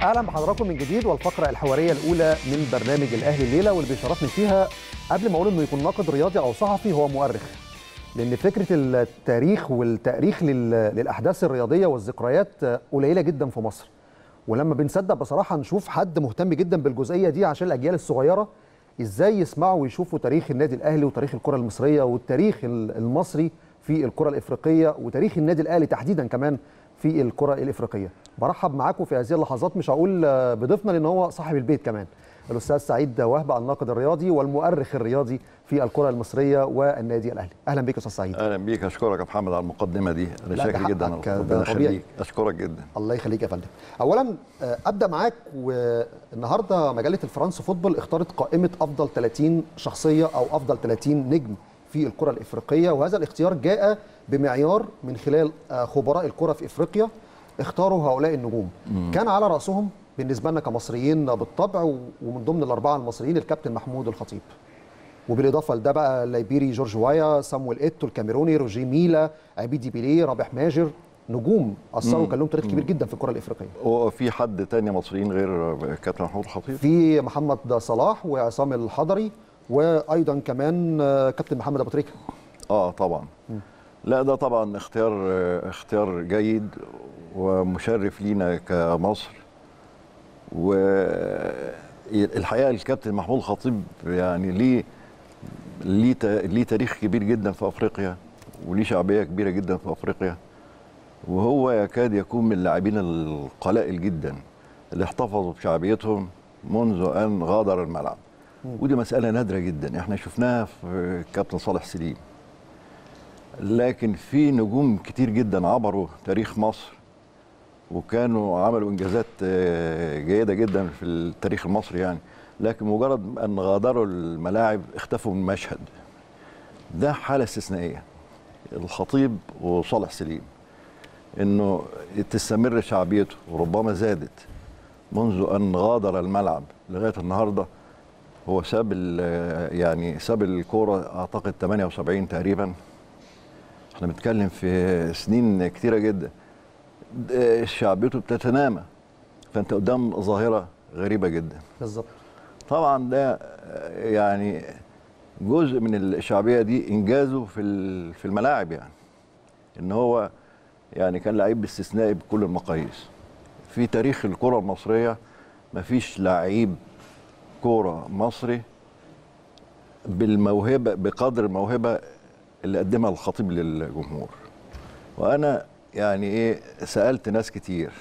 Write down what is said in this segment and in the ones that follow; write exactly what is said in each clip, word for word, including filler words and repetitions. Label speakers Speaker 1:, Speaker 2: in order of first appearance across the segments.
Speaker 1: اهلا بحضراتكم من جديد والفقره الحواريه الاولى من برنامج الاهلي الليله، واللي بيشرفني فيها قبل ما اقول انه يكون ناقد رياضي او صحفي هو مؤرخ، لان فكره التاريخ والتاريخ للاحداث الرياضيه والذكريات قليله جدا في مصر، ولما بنصدق بصراحه نشوف حد مهتم جدا بالجزئيه دي عشان الاجيال الصغيره ازاي يسمعوا ويشوفوا تاريخ النادي الاهلي وتاريخ الكره المصريه والتاريخ المصري في الكره الافريقيه وتاريخ النادي الاهلي تحديدا كمان في الكره الافريقيه. برحب معاكم في هذه اللحظات، مش هقول بضيفنا لان هو صاحب البيت كمان، الاستاذ سعيد وهبه الناقد الرياضي والمؤرخ الرياضي في الكره المصريه والنادي الاهلي. اهلا بيك يا استاذ سعيد.
Speaker 2: اهلا بيك، اشكرك يا محمد على المقدمه دي، انا شاكر جدا.
Speaker 1: ربنا يخليك،
Speaker 2: اشكرك جدا.
Speaker 1: الله يخليك يا فندم. اولا ابدا معاك، والنهارده مجله الفرنس فوتبول اختارت قائمه افضل ثلاثين شخصيه او افضل ثلاثين نجم في الكره الافريقيه، وهذا الاختيار جاء بمعيار من خلال خبراء الكره في افريقيا اختاروا هؤلاء النجوم. مم. كان على راسهم بالنسبه لنا كمصريين بالطبع، ومن ضمن الاربعه المصريين الكابتن محمود الخطيب، وبالاضافه لده بقى الليبيري جورج وايا، صامويل ايتو الكاميروني، روجيه ميلا، عبيدي بيليه، رابح ماجر، نجوم اثروا كان لهم تاريخ كبير جدا في الكره الافريقيه.
Speaker 2: وفي حد تاني مصريين غير كابتن محمود الخطيب؟
Speaker 1: في محمد صلاح وعصام الحضري، وايضا كمان كابتن محمد ابو تريكه.
Speaker 2: اه طبعا. م. لا ده طبعا اختيار اختيار جيد ومشرف لينا كمصر. والحقيقه الكابتن محمود الخطيب يعني ليه ليه ليه تاريخ كبير جدا في افريقيا، وليه شعبيه كبيره جدا في افريقيا، وهو يكاد يكون من اللاعبين القلائل جدا اللي احتفظوا بشعبيتهم منذ ان غادر الملعب. ودي مساله نادره جدا، احنا شفناها في الكابتن صالح سليم، لكن في نجوم كتير جدا عبروا تاريخ مصر وكانوا عملوا انجازات جيده جدا في التاريخ المصري يعني، لكن مجرد ان غادروا الملاعب اختفوا من المشهد. ده حاله استثنائيه الخطيب وصالح سليم، انه تستمر شعبيته وربما زادت منذ ان غادر الملعب لغايه النهارده. هو ساب يعني ساب الكوره اعتقد ثمانية وسبعين تقريبا، احنا بنتكلم في سنين كتيره جدا، شعبيته بتتنامى، فانت قدام ظاهره غريبه جدا.
Speaker 1: بالظبط.
Speaker 2: طبعا ده يعني جزء من الشعبيه دي انجازه في في الملاعب، يعني ان هو يعني كان لعيب باستثنائي بكل المقاييس. في تاريخ الكره المصريه مفيش لعيب كوره مصري بالموهبه بقدر الموهبه اللي قدمها الخطيب للجمهور. وانا يعني ايه سالت ناس كتير،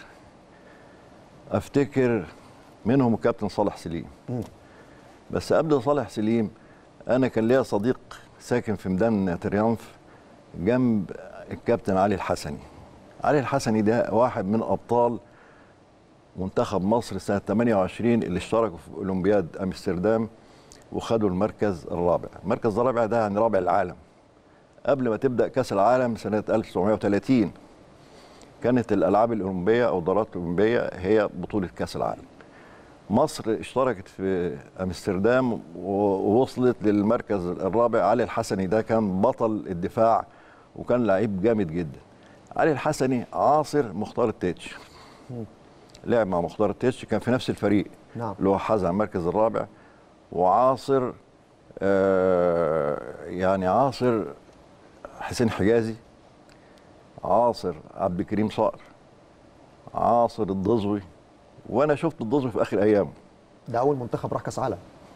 Speaker 2: افتكر منهم الكابتن صالح سليم. م. بس قبل صالح سليم انا كان ليا صديق ساكن في ميدان تريانف جنب الكابتن علي الحسني. علي الحسني ده واحد من ابطال منتخب مصر سنه ثمانية وعشرين اللي اشتركوا في اولمبياد امستردام وخدوا المركز الرابع. المركز الرابع ده يعني رابع العالم. قبل ما تبدا كاس العالم سنه ألف وتسعمائة وثلاثين كانت الالعاب الاولمبيه او الدورات الاولمبيه هي بطوله كاس العالم. مصر اشتركت في امستردام ووصلت للمركز الرابع. علي الحسني ده كان بطل الدفاع وكان لعيب جامد جدا. علي الحسني عاصر مختار التتش، لعب مع مختار التتش، كان في نفس الفريق. نعم. اللي هو حاز على المركز الرابع. وعاصر آه يعني عاصر حسين حجازي، عاصر عبد الكريم صقر، عاصر الضزوي، وانا شفت الضزوي في اخر ايامه.
Speaker 1: ده اول منتخب راح كاس عالم،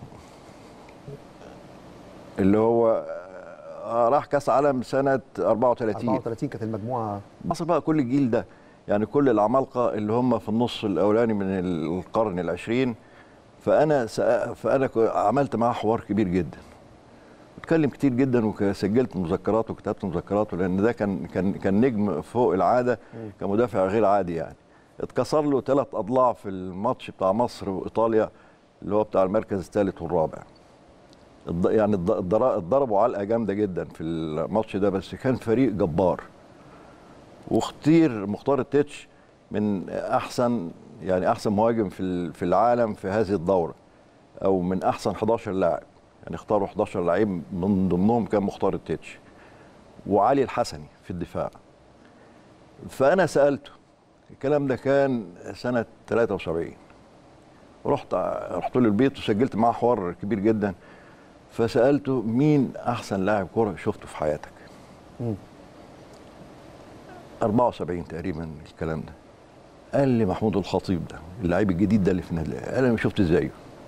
Speaker 2: اللي هو راح كاس عالم سنه أربعة وثلاثين.
Speaker 1: أربعة وثلاثين كانت المجموعه.
Speaker 2: مصر بقى كل الجيل ده، يعني كل العمالقه اللي هم في النص الاولاني من القرن العشرين. فانا فانا عملت معاه حوار كبير جدا، اتكلم كتير جدا وسجلت مذكراته وكتبت مذكراته، لان ده كان كان كان نجم فوق العاده، كمدافع غير عادي يعني. اتكسر له ثلاث اضلاع في الماتش بتاع مصر وايطاليا اللي هو بتاع المركز الثالث والرابع. يعني اتضربوا علقه جامده جدا في الماتش ده، بس كان فريق جبار. واختير مختار التتش من احسن يعني احسن مهاجم في في العالم في هذه الدوره، او من احسن أحد عشر لاعب، يعني اختاروا أحد عشر لعيب من ضمنهم كان مختار التتش وعلي الحسني في الدفاع. فانا سالته الكلام ده كان سنه ثلاثة وسبعين. رحت رحت له البيت وسجلت معاه حوار كبير جدا. فسالته مين احسن لاعب كوره شفته في حياتك؟ م. أربعة وسبعين تقريبا الكلام ده. قال لي محمود الخطيب ده اللاعب الجديد ده اللي في النادي الاهلي. انا ما شفت زيه.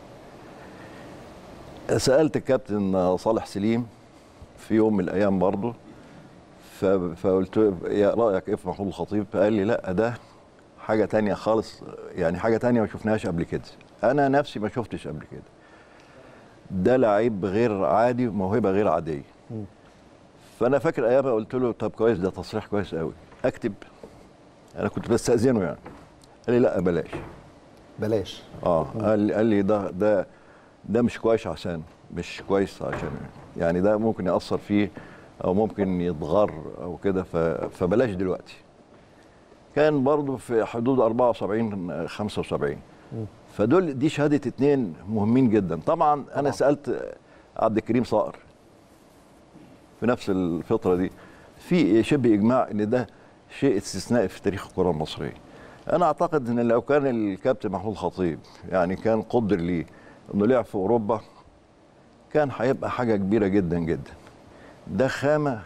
Speaker 2: سالت الكابتن صالح سليم في يوم من الايام برضه، فقلت له يا رايك ايه في محمود الخطيب؟ فقال لي لا ده حاجه تانية خالص، يعني حاجه تانية ما شفناهاش قبل كده. انا نفسي ما شفتش قبل كده. ده لعيب غير عادي وموهبه غير عاديه. م. فانا فاكر ايامها قلت له طب كويس، ده تصريح كويس قوي، اكتب. انا كنت بستاذنه يعني. قال لي لا بلاش
Speaker 1: بلاش.
Speaker 2: اه قال لي قال لي ده ده ده مش كويس عشان مش كويس عشان يعني ده ممكن ياثر فيه او ممكن يتغر او كده، فبلاش دلوقتي. كان برضه في حدود أربعة وسبعين خمسة وسبعين. فدول دي شهاده اتنين مهمين جدا. طبعا انا طبعا. سالت عبد الكريم صقر في نفس الفتره دي، في شبه اجماع ان ده شيء استثنائي في تاريخ الكره المصريه. انا اعتقد ان لو كان الكابتن محمود الخطيب يعني كان قدر ليه انه لعب في اوروبا كان هيبقى حاجه كبيره جدا جدا. ده خامه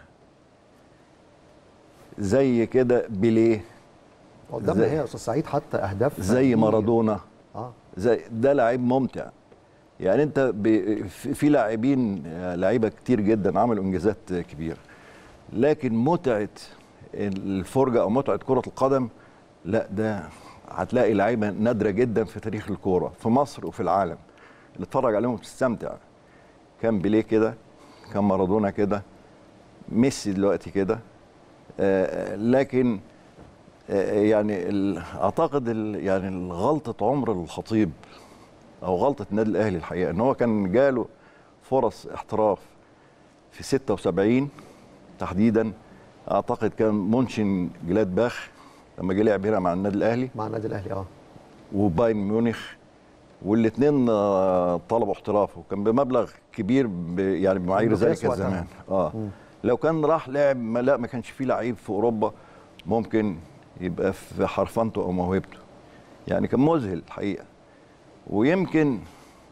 Speaker 2: زي كده بيليه
Speaker 1: قدامنا هي يا استاذ سعيد حتى اهداف
Speaker 2: زي مارادونا.
Speaker 1: اه
Speaker 2: زي ده لعيب ممتع. يعني انت في لاعبين لعيبه كتير جدا عملوا انجازات كبيره، لكن متعه الفرجه او متعه كره القدم لا، ده هتلاقي لعيبه نادره جدا في تاريخ الكوره في مصر وفي العالم اللي اتفرج عليهم تستمتع. كان بيليه كده، كان مارادونا كده، ميسي دلوقتي كده. آه لكن آه يعني اعتقد يعني غلطه عمر الخطيب او غلطه النادي الاهلي الحقيقه ان هو كان جاله فرص احتراف في ستة وسبعين تحديدا. اعتقد كان مونشن جلادباخ لما جه لعب هنا مع النادي الاهلي
Speaker 1: مع النادي الاهلي اه
Speaker 2: وبايرن ميونخ، والاثنين طلبوا احترافه وكان بمبلغ كبير يعني بمعايير ذلك الزمان. اه م. لو كان راح لعب لا ما كانش فيه لعيب في اوروبا ممكن يبقى في حرفنته او موهبته. يعني كان مذهل الحقيقه. ويمكن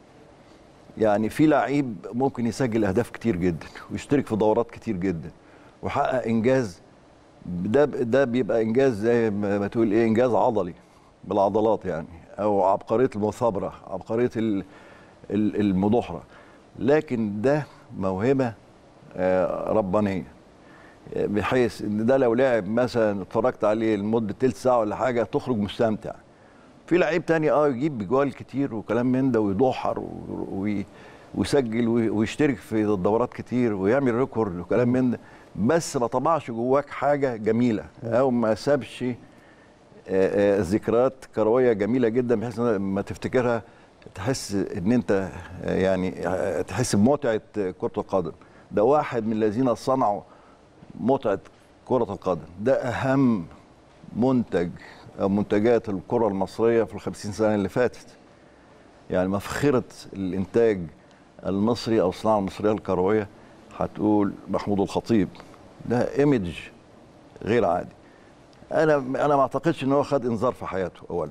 Speaker 2: يعني في لعيب ممكن يسجل اهداف كتير جدا ويشترك في دورات كتير جدا وحقق انجاز. ده ده بيبقى انجاز زي ما تقول ايه، انجاز عضلي بالعضلات يعني، او عبقريه المثابره، عبقريه المضحره. لكن ده موهبه ربانيه بحيث ان ده لو لعب مثلا اتفرجت عليه لمده ثلث ساعه ولا حاجه تخرج مستمتع. في لعيب تاني اه يجيب جوال كتير وكلام من ده ويضحر ويسجل ويشترك في الدورات كتير ويعمل ريكورد وكلام من ده، بس ما طبعش جواك حاجه جميله او ما سابش ذكريات كرويه جميله جدا بحيث لما تفتكرها تحس ان انت يعني تحس بمتعه كره القدم. ده واحد من الذين صنعوا متعه كره القدم. ده اهم منتج او منتجات الكره المصريه في الخمسين سنه اللي فاتت. يعني مفخره الانتاج المصري او الصناعه المصريه الكرويه هتقول محمود الخطيب. ده ايمج غير عادي. انا انا ما اعتقدش ان هو خد انذار في حياته اولا.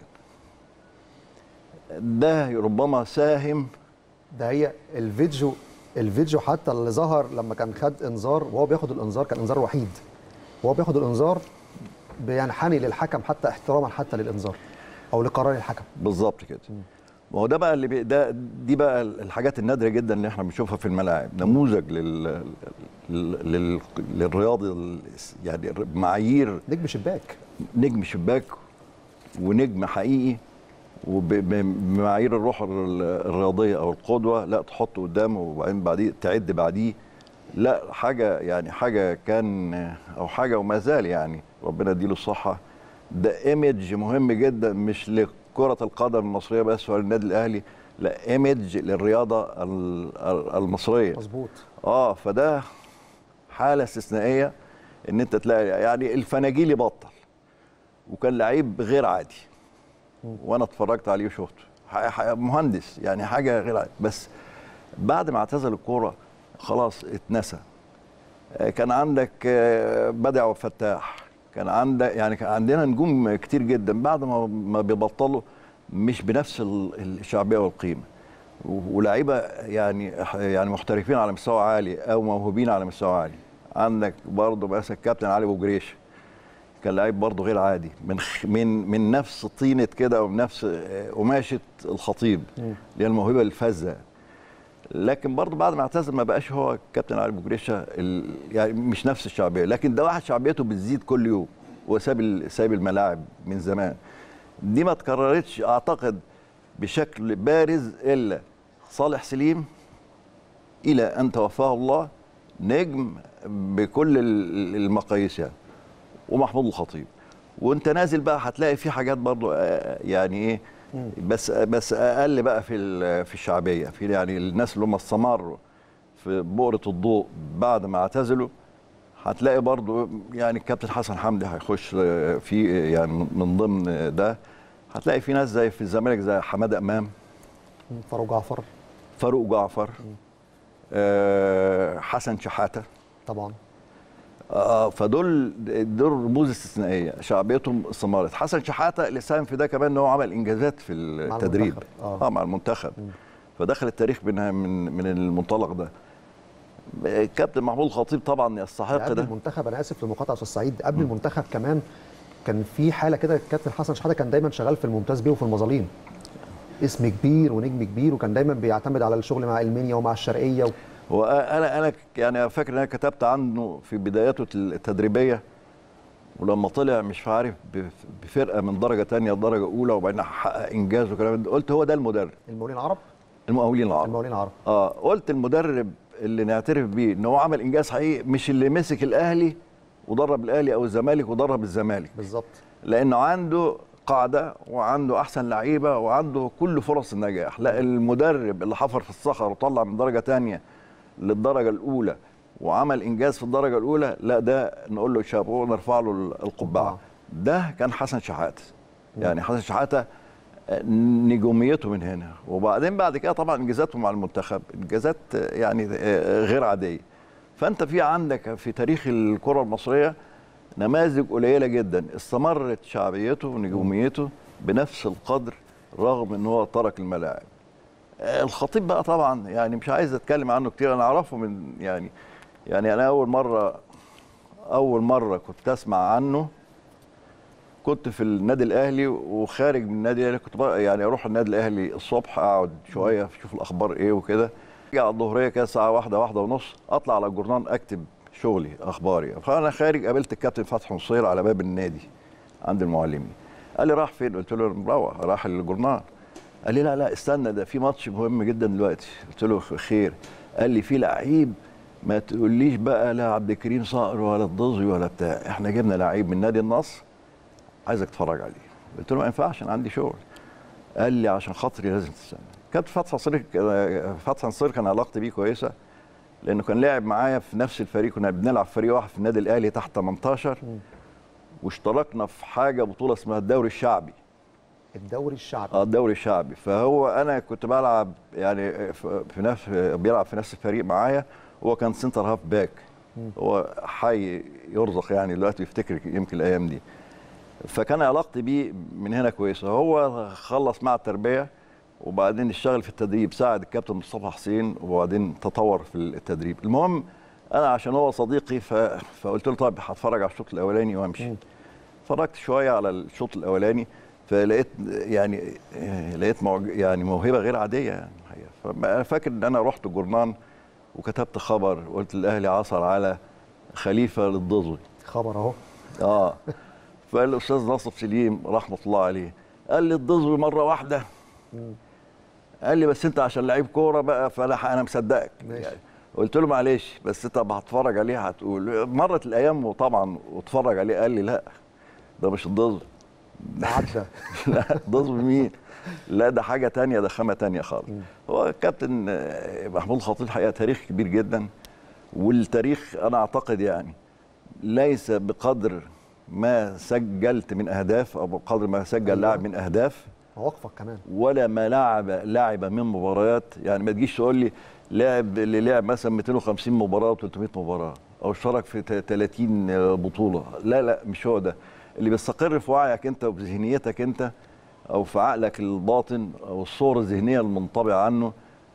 Speaker 2: ده ربما ساهم.
Speaker 1: ده هي الفيديو الفيديو حتى اللي ظهر لما كان خد انذار وهو بياخد الانذار كان انذار وحيد. وهو بياخد الانذار بينحني للحكم حتى احتراما حتى للانذار او لقرار الحكم.
Speaker 2: بالظبط كده. ما هو ده بقى اللي بي ده دي بقى الحاجات النادره جدا اللي احنا بنشوفها في الملاعب، نموذج لل لل للرياضي يعني معايير
Speaker 1: نجم شباك
Speaker 2: نجم شباك ونجم حقيقي وبمعايير الروح الرياضيه او القدوه، لا تحطه قدامه وبعدين بعديه تعد بعديه. لا حاجه يعني حاجه كان او حاجه وما زال يعني ربنا يديله الصحه. ده ايمج مهم جدا مش لكره القدم المصريه بس ولا النادي الاهلي، لا ايمج للرياضه المصريه.
Speaker 1: مظبوط.
Speaker 2: اه فده حاله استثنائيه ان انت تلاقي يعني الفناجيلي بطل وكان لعيب غير عادي وانا اتفرجت عليه وشفته مهندس يعني حاجه غير عادي، بس بعد ما اعتزل الكوره خلاص اتنسى. كان عندك بدع وفتاح كان عندك يعني كان عندنا نجوم كتير جدا بعد ما ما بيبطلوا مش بنفس الشعبيه والقيمه، ولاعيبه يعني يعني محترفين على مستوى عالي او موهوبين على مستوى عالي. عندك برضه مثلا الكابتن علي ابو جريش، كان لعيب برضه غير عادي، من من من نفس طينه كده ومن نفس قماشه الخطيب اللي هي الموهبه الفذه. لكن برضه بعد ما اعتزل ما بقاش هو الكابتن علي ابو جريشه يعني مش نفس الشعبيه، لكن ده واحد شعبيته بتزيد كل يوم وساب ساب الملاعب من زمان. دي ما اتكررتش اعتقد بشكل بارز الا صالح سليم الى ان توفاه الله، نجم بكل المقاييس يعني، ومحمود الخطيب. وانت نازل بقى هتلاقي في حاجات برضو يعني ايه بس بس اقل بقى في في الشعبيه، في يعني الناس اللي هم استمروا في بؤره الضوء بعد ما اعتزلوا. هتلاقي برضو يعني الكابتن حسن حمدي هيخش في يعني من ضمن ده. هتلاقي في ناس زي في الزمالك زي حماده امام،
Speaker 1: فاروق جعفر
Speaker 2: فاروق جعفر أه حسن شحاته
Speaker 1: طبعا.
Speaker 2: اه فدول دول رموز استثنائيه شعبيتهم استمرت. حسن شحاته اللي ساهم في ده كمان ان هو عمل انجازات في التدريب
Speaker 1: مع المنتخب. اه,
Speaker 2: آه مع المنتخب م. فدخل التاريخ من من من المنطلق ده. الكابتن محمود الخطيب طبعا يستحق
Speaker 1: قبل
Speaker 2: ده.
Speaker 1: المنتخب انا اسف في المقاطعه استاذ سعيد، قبل م. المنتخب كمان كان في حاله كده، الكابتن حسن شحاته كان دايما شغال في الممتاز بيه وفي المظالين، اسم كبير ونجم كبير، وكان دايما بيعتمد على الشغل مع المنيا ومع الشرقيه و...
Speaker 2: هو انا انا يعني فاكر ان انا كتبت عنه في بداياته التدريبيه، ولما طلع مش عارف بفرقه من درجه ثانيه لدرجه اولى وبعدين حقق انجاز وكلام ده، قلت هو ده المدرب.
Speaker 1: المقاولين العرب؟
Speaker 2: المقاولين العرب
Speaker 1: المقاولين العرب
Speaker 2: اه قلت المدرب اللي نعترف بيه ان هو عمل انجاز حقيقي، مش اللي مسك الاهلي ودرب الاهلي او الزمالك ودرب الزمالك
Speaker 1: بالظبط،
Speaker 2: لانه عنده قاعده وعنده احسن لعيبه وعنده كل فرص النجاح. لا، المدرب اللي حفر في الصخر وطلع من درجه ثانيه للدرجه الاولى وعمل انجاز في الدرجه الاولى، لا ده نقول له شابوه ونرفع له القبعه. ده كان حسن شحاته. يعني حسن شحاته نجوميته من هنا، وبعدين بعد كده طبعا انجازاته مع المنتخب انجازات يعني غير عاديه. فانت في عندك في تاريخ الكره المصريه نماذج قليله جدا استمرت شعبيته ونجوميته بنفس القدر رغم ان هو ترك الملاعب. الخطيب بقى طبعا يعني مش عايز اتكلم عنه كتير، انا اعرفه من يعني يعني انا اول مره اول مره كنت اسمع عنه كنت في النادي الاهلي، وخارج من النادي الاهلي كنت بقى يعني اروح النادي الاهلي الصبح اقعد شويه اشوف الاخبار ايه وكده، اجي على الظهريه كده الساعه واحدة واحدة ونص اطلع على الجورنال اكتب شغلي اخباري. فانا خارج قابلت الكابتن فتحي نصير على باب النادي عند المعلمين، قال لي راح فين؟ قلت له مروح. راح الجورنال. قال لي لا لا استنى ده في ماتش مهم جدا دلوقتي. قلت له خير. قال لي في لعيب ما تقوليش بقى لا عبد الكريم صقر ولا الضزي ولا بتاع، احنا جبنا لعيب من نادي النصر عايزك تتفرج عليه. قلت له ما ينفعش انا عندي شغل. قال لي عشان خاطري لازم تستنى. كابتن فتحي نصير فتحي نصير كان علاقتي بيه كويسه لانه كان لاعب معايا في نفس الفريق، كنا بنلعب فريق واحد في النادي الاهلي تحت ثمنتاشر واشتركنا في حاجه بطوله اسمها الدوري الشعبي.
Speaker 1: الدوري الشعبي
Speaker 2: اه الدوري الشعبي. فهو انا كنت بلعب يعني في نفس بيلعب في نفس الفريق معايا، هو كان سنتر هاف باك. هو حي يرزق يعني دلوقتي يفتكر يمكن الايام دي. فكان علاقتي بيه من هنا كويسه. هو خلص مع التربيه وبعدين اشتغل في التدريب، ساعد الكابتن مصطفى حسين وبعدين تطور في التدريب. المهم انا عشان هو صديقي ف... فقلت له طيب هتفرج على الشوط الاولاني وامشي. اتفرجت شويه على الشوط الاولاني فلقيت يعني لقيت موج... يعني موهبه غير عاديه يعني. فانا فاكر ان انا رحت الجورنان وكتبت خبر قلت الاهلي عثر على خليفه للضزي.
Speaker 1: خبر اهو.
Speaker 2: اه فالاستاذ ناصر سليم رحمه الله عليه قال لي الضزي مره واحده. قال لي بس انت عشان لعيب كوره بقى فانا انا مصدقك. يعني قلت له معلش بس انت هتتفرج عليه هتقول. مرت الايام وطبعا واتفرج عليه قال لي لا ده مش الضزي.
Speaker 1: ده عدى.
Speaker 2: لا ضزي مين؟ لا ده حاجه ثانيه، ده خامه ثانيه خالص. هو الكابتن محمود الخطيب الحقيقه تاريخ كبير جدا، والتاريخ انا اعتقد يعني ليس بقدر ما سجلت من اهداف او بقدر ما سجل لاعب من اهداف
Speaker 1: مواقفك كمان،
Speaker 2: ولا ما لعب لاعب من مباريات. يعني ما تجيش تقول لي لاعب اللي لعب مثلا مئتين وخمسين مباراه و300 مباراه، او اشترك في ثلاثين بطوله. لا لا مش هو ده اللي بيستقر في وعيك انت وبذهنيتك انت، او في عقلك الباطن، او الصوره الذهنيه المنطبعه عنه،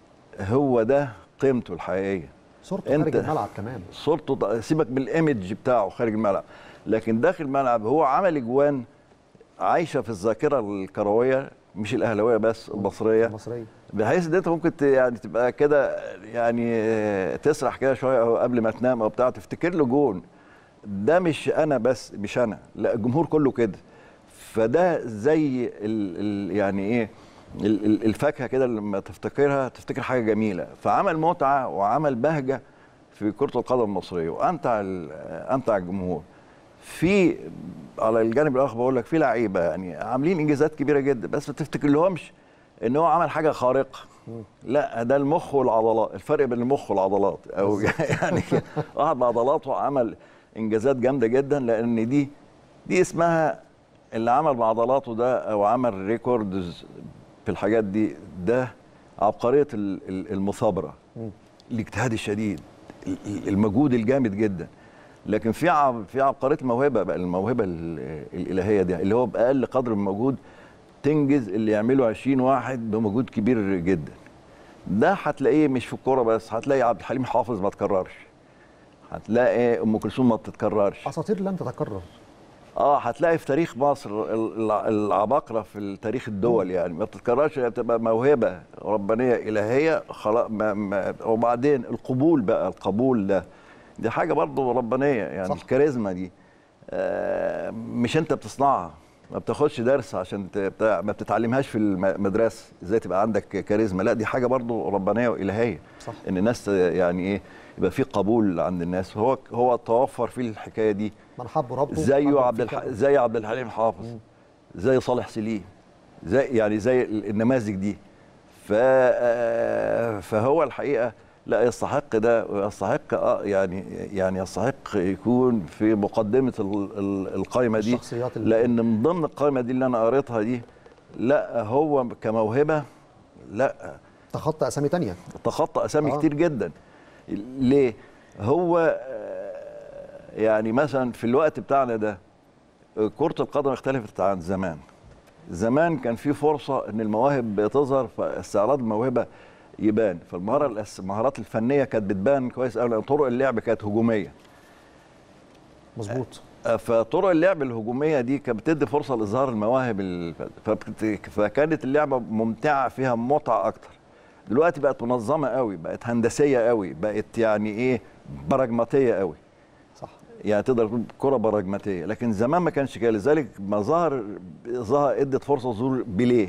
Speaker 2: هو ده قيمته الحقيقيه.
Speaker 1: صورته خارج الملعب كمان،
Speaker 2: صورته سيبك بالايمج بتاعه خارج الملعب، لكن داخل الملعب هو عمل اجوان عايشه في الذاكره الكرويه، مش الاهلاويه بس، المصريه
Speaker 1: المصريه،
Speaker 2: بحيث ان انت ممكن يعني تبقى كده يعني تسرح كده شويه او قبل ما تنام او بتاع تفتكر له جون. ده مش انا بس، مش انا، لا الجمهور كله كده. فده زي ال ال يعني ايه الفاكهه كده، لما تفتكرها تفتكر حاجه جميله. فعمل متعه وعمل بهجه في كره القدم المصريه، وامتع امتع الجمهور. في على الجانب الاخر بقول لك في لعيبه يعني عاملين انجازات كبيره جدا، بس ما تفتكرلهمش ان هو عمل حاجه خارقه. لا، ده المخ والعضلات، الفرق بين المخ والعضلات، او يعني واحد بعضلاته عمل انجازات جامده جدا، لان دي دي اسمها اللي عمل بعضلاته ده او عمل ريكوردز في الحاجات دي، ده عبقريه المثابره، الاجتهاد الشديد، المجهود الجامد جدا. لكن في عب في عبقريه الموهبه بقى، الموهبه الالهيه دي اللي هو باقل قدر من المجهود تنجز اللي يعمله عشرين واحد بمجهود كبير جدا. ده هتلاقيه مش في الكوره بس، هتلاقي عبد الحليم حافظ ما تكررش، هتلاقي ام كلثوم ما بتتكررش،
Speaker 1: اساطير لم تتكرر.
Speaker 2: اه هتلاقي في تاريخ مصر العباقره في التاريخ الدول يعني ما بتتكررش، بتبقى موهبه ربانيه الهيه خلاص. وبعدين القبول بقى، القبول ده دي حاجه برضه ربانيه يعني. صح. الكاريزما دي آه مش انت بتصنعها، ما بتاخدش درس عشان بتاع، ما بتتعلمهاش في المدرسه ازاي تبقى عندك كاريزما، لا دي حاجه برضه ربانيه والهيه. صح. ان الناس يعني ايه يبقى في قبول عند الناس. هو هو توفر فيه الحكايه دي،
Speaker 1: من حب ربه
Speaker 2: زيه عبد الح... زي عبد الحليم حافظ، مم. زي صالح سليم، زي يعني زي النماذج دي. ف فهو الحقيقه لا يستحق ده، ويستحق اه يعني يعني يستحق يكون في مقدمه القائمه دي، لان من ضمن القائمه دي اللي انا قريتها دي، لا هو كموهبه لا
Speaker 1: تخطى اسامي ثانيه،
Speaker 2: تخطى اسامي آه. كتير جدا. ليه؟ هو يعني مثلا في الوقت بتاعنا ده كرة القدم اختلفت عن زمان. زمان كان في فرصة ان المواهب بتظهر، فاستعراض الموهبة يبان، فالمهارة المهارات الفنية كانت بتبان كويس قوي، لان طرق اللعب كانت هجومية.
Speaker 1: مظبوط.
Speaker 2: فطرق اللعب الهجومية دي كانت بتدي فرصة لإظهار المواهب، فكانت اللعبة ممتعة فيها متعة أكتر. دلوقتي بقت منظمة قوي، بقت هندسية قوي، بقت يعني إيه براجماتية قوي.
Speaker 1: صح.
Speaker 2: يعني تقدر تقول كرة براجماتية، لكن زمان ما كانش كده. لذلك ما ظهر ظهر ادت فرصة ظهور بيليه،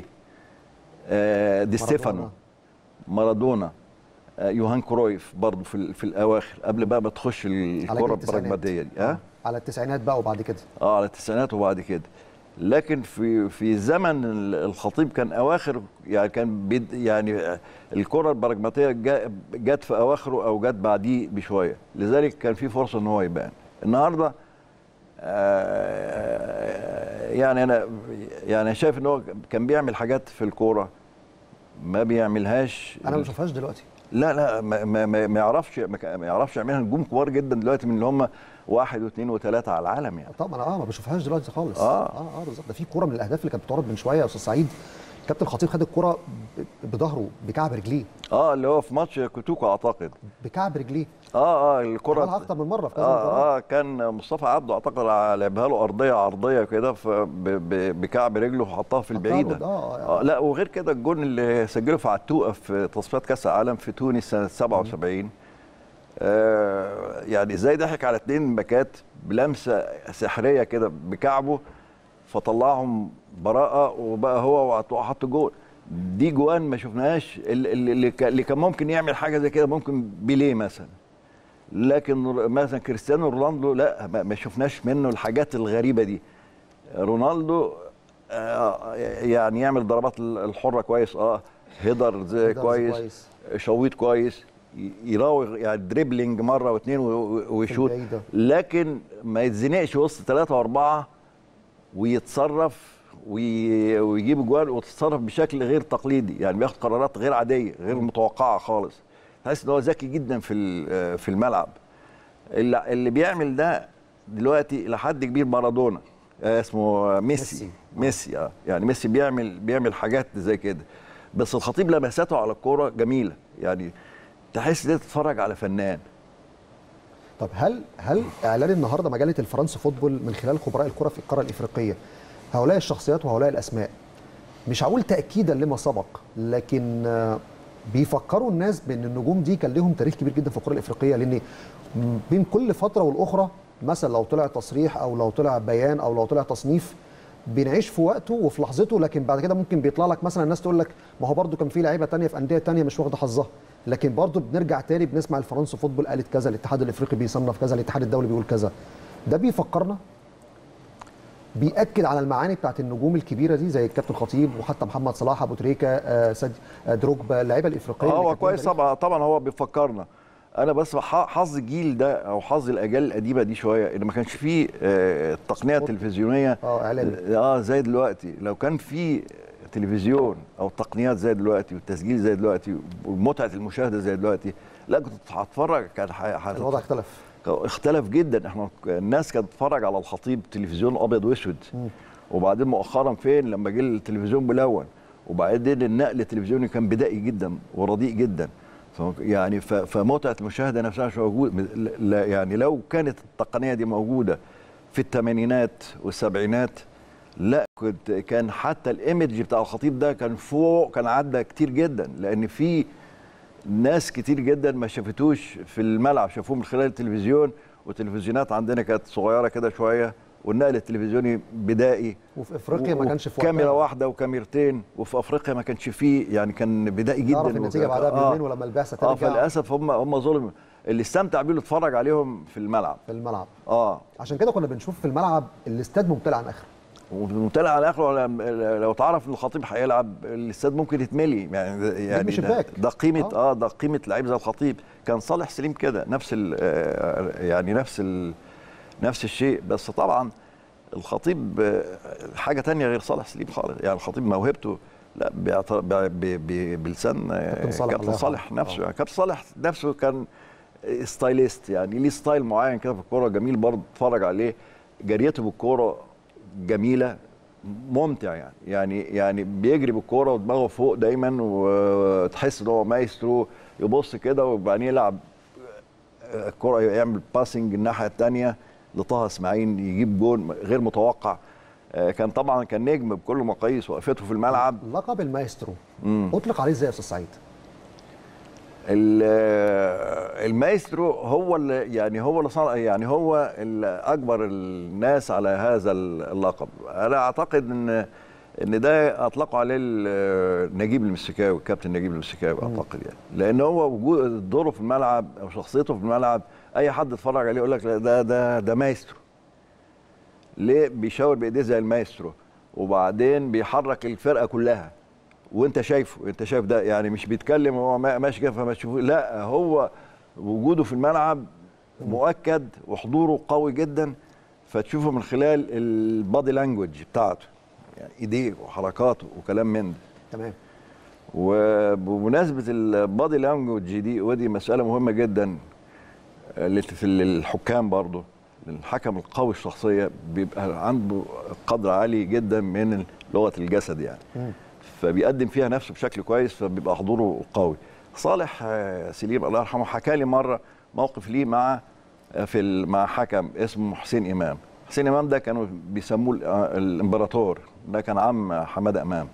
Speaker 2: آه دي ستيفانو، مارادونا، آه يوهان كرويف برضه في في الأواخر قبل بقى ما تخش الكرة البراجماتية دي.
Speaker 1: آه. على التسعينات بقى وبعد كده.
Speaker 2: اه على التسعينات وبعد كده. لكن في في زمن الخطيب كان اواخر، يعني كان بيد يعني الكره البراجماتيه جت في اواخره او جت بعديه بشويه، لذلك كان في فرصه ان هو يبان. النهارده آه يعني انا يعني شايف ان هو كان بيعمل حاجات في الكوره ما بيعملهاش،
Speaker 1: انا ما بشوفهاش دلوقتي.
Speaker 2: لا لا ما ما ما يعرفش ما يعرفش يعملها. نجوم كبار جدا دلوقتي من اللي هم واحد واثنين وثلاثه على العالم يعني.
Speaker 1: طبعا اه ما بشوفهاش دلوقتي خالص.
Speaker 2: اه
Speaker 1: اه اه بالظبط. ده في كوره من الاهداف اللي كانت بتعرض من شويه يا استاذ سعيد، كابتن الخطيب خد الكوره بظهره بكعب رجليه.
Speaker 2: اه اللي هو في ماتش كوتوكو اعتقد،
Speaker 1: بكعب رجليه.
Speaker 2: اه اه الكره
Speaker 1: عملها اكتر من مره في كذا
Speaker 2: اه اه كان مصطفى عبده اعتقد لعبها له ارضيه عرضيه كده بكعب رجله وحطها في البعيده.
Speaker 1: آه,
Speaker 2: آه, اه لا وغير كده الجون اللي سجله في عتوقه في تصفيات كاس العالم في تونس سنه سبعة وسبعين، آه يعني ازاي ضحك على اثنين باكات بلمسه سحريه كده بكعبه فطلعهم براءه، وبقى هو وحط جول. دي جوان ما شفناهاش. اللي, اللي كان ممكن يعمل حاجه زي كده ممكن بيليه مثلا، لكن مثلا كريستيانو رونالدو لا ما شفناش منه الحاجات الغريبه دي. رونالدو آه يعني يعمل ضربات الحره كويس، اه هيدر زي كويس, كويس. شويط كويس، يراوغ يعني دريبلينج مره واثنين ويشوط، لكن ما يتزنقش وسط ثلاثه واربعه ويتصرف ويجيب جوال وتتصرف بشكل غير تقليدي، يعني بياخد قرارات غير عاديه غير متوقعه خالص. تحس ان هو ذكي جدا في في الملعب. اللي, اللي بيعمل ده دلوقتي الى حد كبير مارادونا، اسمه ميسي ميسي, ميسي اه يعني ميسي بيعمل بيعمل حاجات زي كده. بس الخطيب لمساته على الكوره جميله، يعني تحس ان تتفرج على فنان.
Speaker 1: طب هل هل اعلان النهارده مجله الفرنس فوتبول من خلال خبراء الكره في القاره الافريقيه هؤلاء الشخصيات وهؤلاء الاسماء، مش هقول تاكيدا لما سبق، لكن بيفكروا الناس بان النجوم دي كان لهم تاريخ كبير جدا في الكره الافريقيه، لان بين كل فتره والاخرى مثلا لو طلع تصريح او لو طلع بيان او لو طلع تصنيف بنعيش في وقته وفي لحظته، لكن بعد كده ممكن بيطلع لك مثلا الناس تقول لك ما هو برده كان في لعيبه ثانيه في انديه ثانيه مش واخده حظها، لكن برده بنرجع تاني بنسمع الفرنس فوتبول قالت كذا، الاتحاد الافريقي بيصنف كذا، الاتحاد الدولي بيقول كذا. ده بيفكرنا، بيأكد على المعاني بتاعت النجوم الكبيره دي زي الكابتن خطيب وحتى محمد صلاح، ابو تريكه، آه سد آه دروجبا، اللعيبه الافريقيه.
Speaker 2: اه هو كويس طبعا طبعا هو بيفكرنا. انا بس حظ الجيل ده او حظ الاجيال القديمه دي شويه ان ما كانش فيه آه التقنيه التلفزيونيه
Speaker 1: اه اعلامي
Speaker 2: اه زي دلوقتي. لو كان في تلفزيون او تقنيات زي دلوقتي والتسجيل زي دلوقتي ومتعه المشاهده زي دلوقتي، لا كنت هتتفرج كان
Speaker 1: الوضع اختلف
Speaker 2: اختلف جدا. احنا الناس كانت تتفرج على الخطيب تلفزيون ابيض واسود، وبعدين مؤخرا فين لما جه التلفزيون ملون، وبعدين النقل التلفزيوني كان بدائي جدا ورديء جدا. يعني فمتعه المشاهده نفسها مش موجود. يعني لو كانت التقنيه دي موجوده في الثمانينات والسبعينات، لا كنت كان حتى الايمج بتاع الخطيب ده كان فوق، كان عدى كتير جدا، لان في ناس كتير جدا ما شافتوش في الملعب، شافوه من خلال التلفزيون، والتلفزيونات عندنا كانت صغيره كده شويه، والنقل التلفزيوني بدائي،
Speaker 1: وفي افريقيا ما كانش في
Speaker 2: كاميرا واحده وكاميرتين، وفي افريقيا ما كانش فيه، يعني كان بدائي جدا.
Speaker 1: تعرف النتيجه بعدها بيومين آه ولما البعثه ترجع.
Speaker 2: اه فللاسف هم هم ظلم اللي استمتع بيه اللي اتفرج عليهم في الملعب
Speaker 1: في الملعب
Speaker 2: اه
Speaker 1: عشان كده كنا بنشوف في الملعب الاستاد ممتلئ على الاخر،
Speaker 2: وممتلئ على الاخر. لو تعرف ان الخطيب هيلعب الاستاد ممكن يتملي، يعني يعني
Speaker 1: ده,
Speaker 2: ده قيمه اه, آه ده قيمه لعيب زي الخطيب. كان صالح سليم كده نفس ال يعني نفس ال نفس الشيء. بس طبعا الخطيب حاجه ثانيه غير صالح سليم خالص. يعني الخطيب موهبته لا بلسان
Speaker 1: كابتن صالح,
Speaker 2: كابتن صالح نفسه. يعني كابتن صالح نفسه كان ستايليست، يعني ليه ستايل معين كده في الكوره جميل برضه تتفرج عليه. جريته بالكوره جميله، ممتع يعني يعني يعني بيجري بالكوره ودماغه فوق دايما، وتحس ان هو مايسترو. يبص كده وبعدين يلعب الكوره، يعمل باسنج الناحيه الثانيه لطه اسماعيل يجيب جون غير متوقع. كان طبعا كان نجم بكل مقاييس، وقفته في الملعب.
Speaker 1: لقب المايسترو مم. اطلق عليه ازاي يا استاذ سعيد؟
Speaker 2: المايسترو هو اللي يعني هو اللي صار، يعني هو اللي اجبر الناس على هذا اللقب. انا اعتقد ان ان ده اطلقوا عليه نجيب المسكاوي، الكابتن نجيب المسكاوي اعتقد، يعني لان هو وجود دوره في الملعب او شخصيته في الملعب اي حد اتفرج عليه يقول لك ده ده ده مايسترو. ليه؟ بيشاور بايديه زي المايسترو، وبعدين بيحرك الفرقه كلها وانت شايفه، انت شايف ده، يعني مش بيتكلم هو ماشي كده فما تشوفوه، لا هو وجوده في الملعب مؤكد وحضوره قوي جدا، فتشوفه من خلال البادي لانجوج بتاعته، يعني ايديه وحركاته وكلام من ده.
Speaker 1: تمام.
Speaker 2: وبمناسبه البادي لانجوج دي، ودي مساله مهمه جدا في الحكام برضه. الحكم القوي الشخصيه بيبقى عنده قدر عالي جدا من لغه الجسد يعني. م. فبيقدم فيها نفسه بشكل كويس، فبيبقى حضوره قوي. صالح سليم الله يرحمه حكى لي مره موقف ليه مع في مع حكم اسمه حسين امام. حسين امام ده كانوا بيسموه الامبراطور، ده كان عم حماده امام.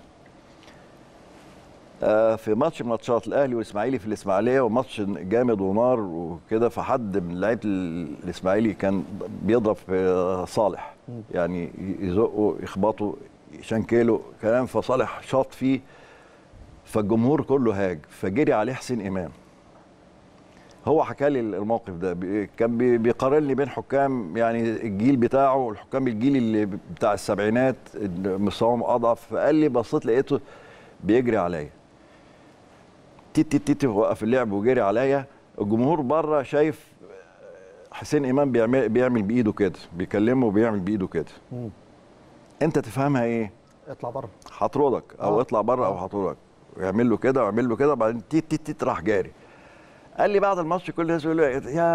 Speaker 2: في ماتش من ماتشات الاهلي والاسماعيلي في الاسماعيليه، وماتش جامد ونار وكده، فحد من لعيبه الاسماعيلي كان بيضرب في صالح، يعني يزقه يخبطه يشنكله كلام، فصالح شاط فيه، فالجمهور كله هاج، فجري عليه حسين امام. هو حكى لي الموقف ده، كان بيقارن لي بين حكام يعني الجيل بتاعه والحكام الجيل اللي بتاع السبعينات مستواهم اضعف، فقال لي بصيت لقيته بيجري عليا، تيت تيت تيت وقف اللعب وجري عليا. الجمهور بره شايف حسين امام بيعمل بيعمل بايده كده، بيكلمه وبيعمل بايده كده. انت تفهمها ايه؟
Speaker 1: اطلع بره،
Speaker 2: هطردك او آه. اطلع بره آه. او هطردك، ويعمل له كده ويعمل له كده، وبعدين تيت تيت تيت راح جاري. قال لي بعد الماتش كل الناس يقول له يا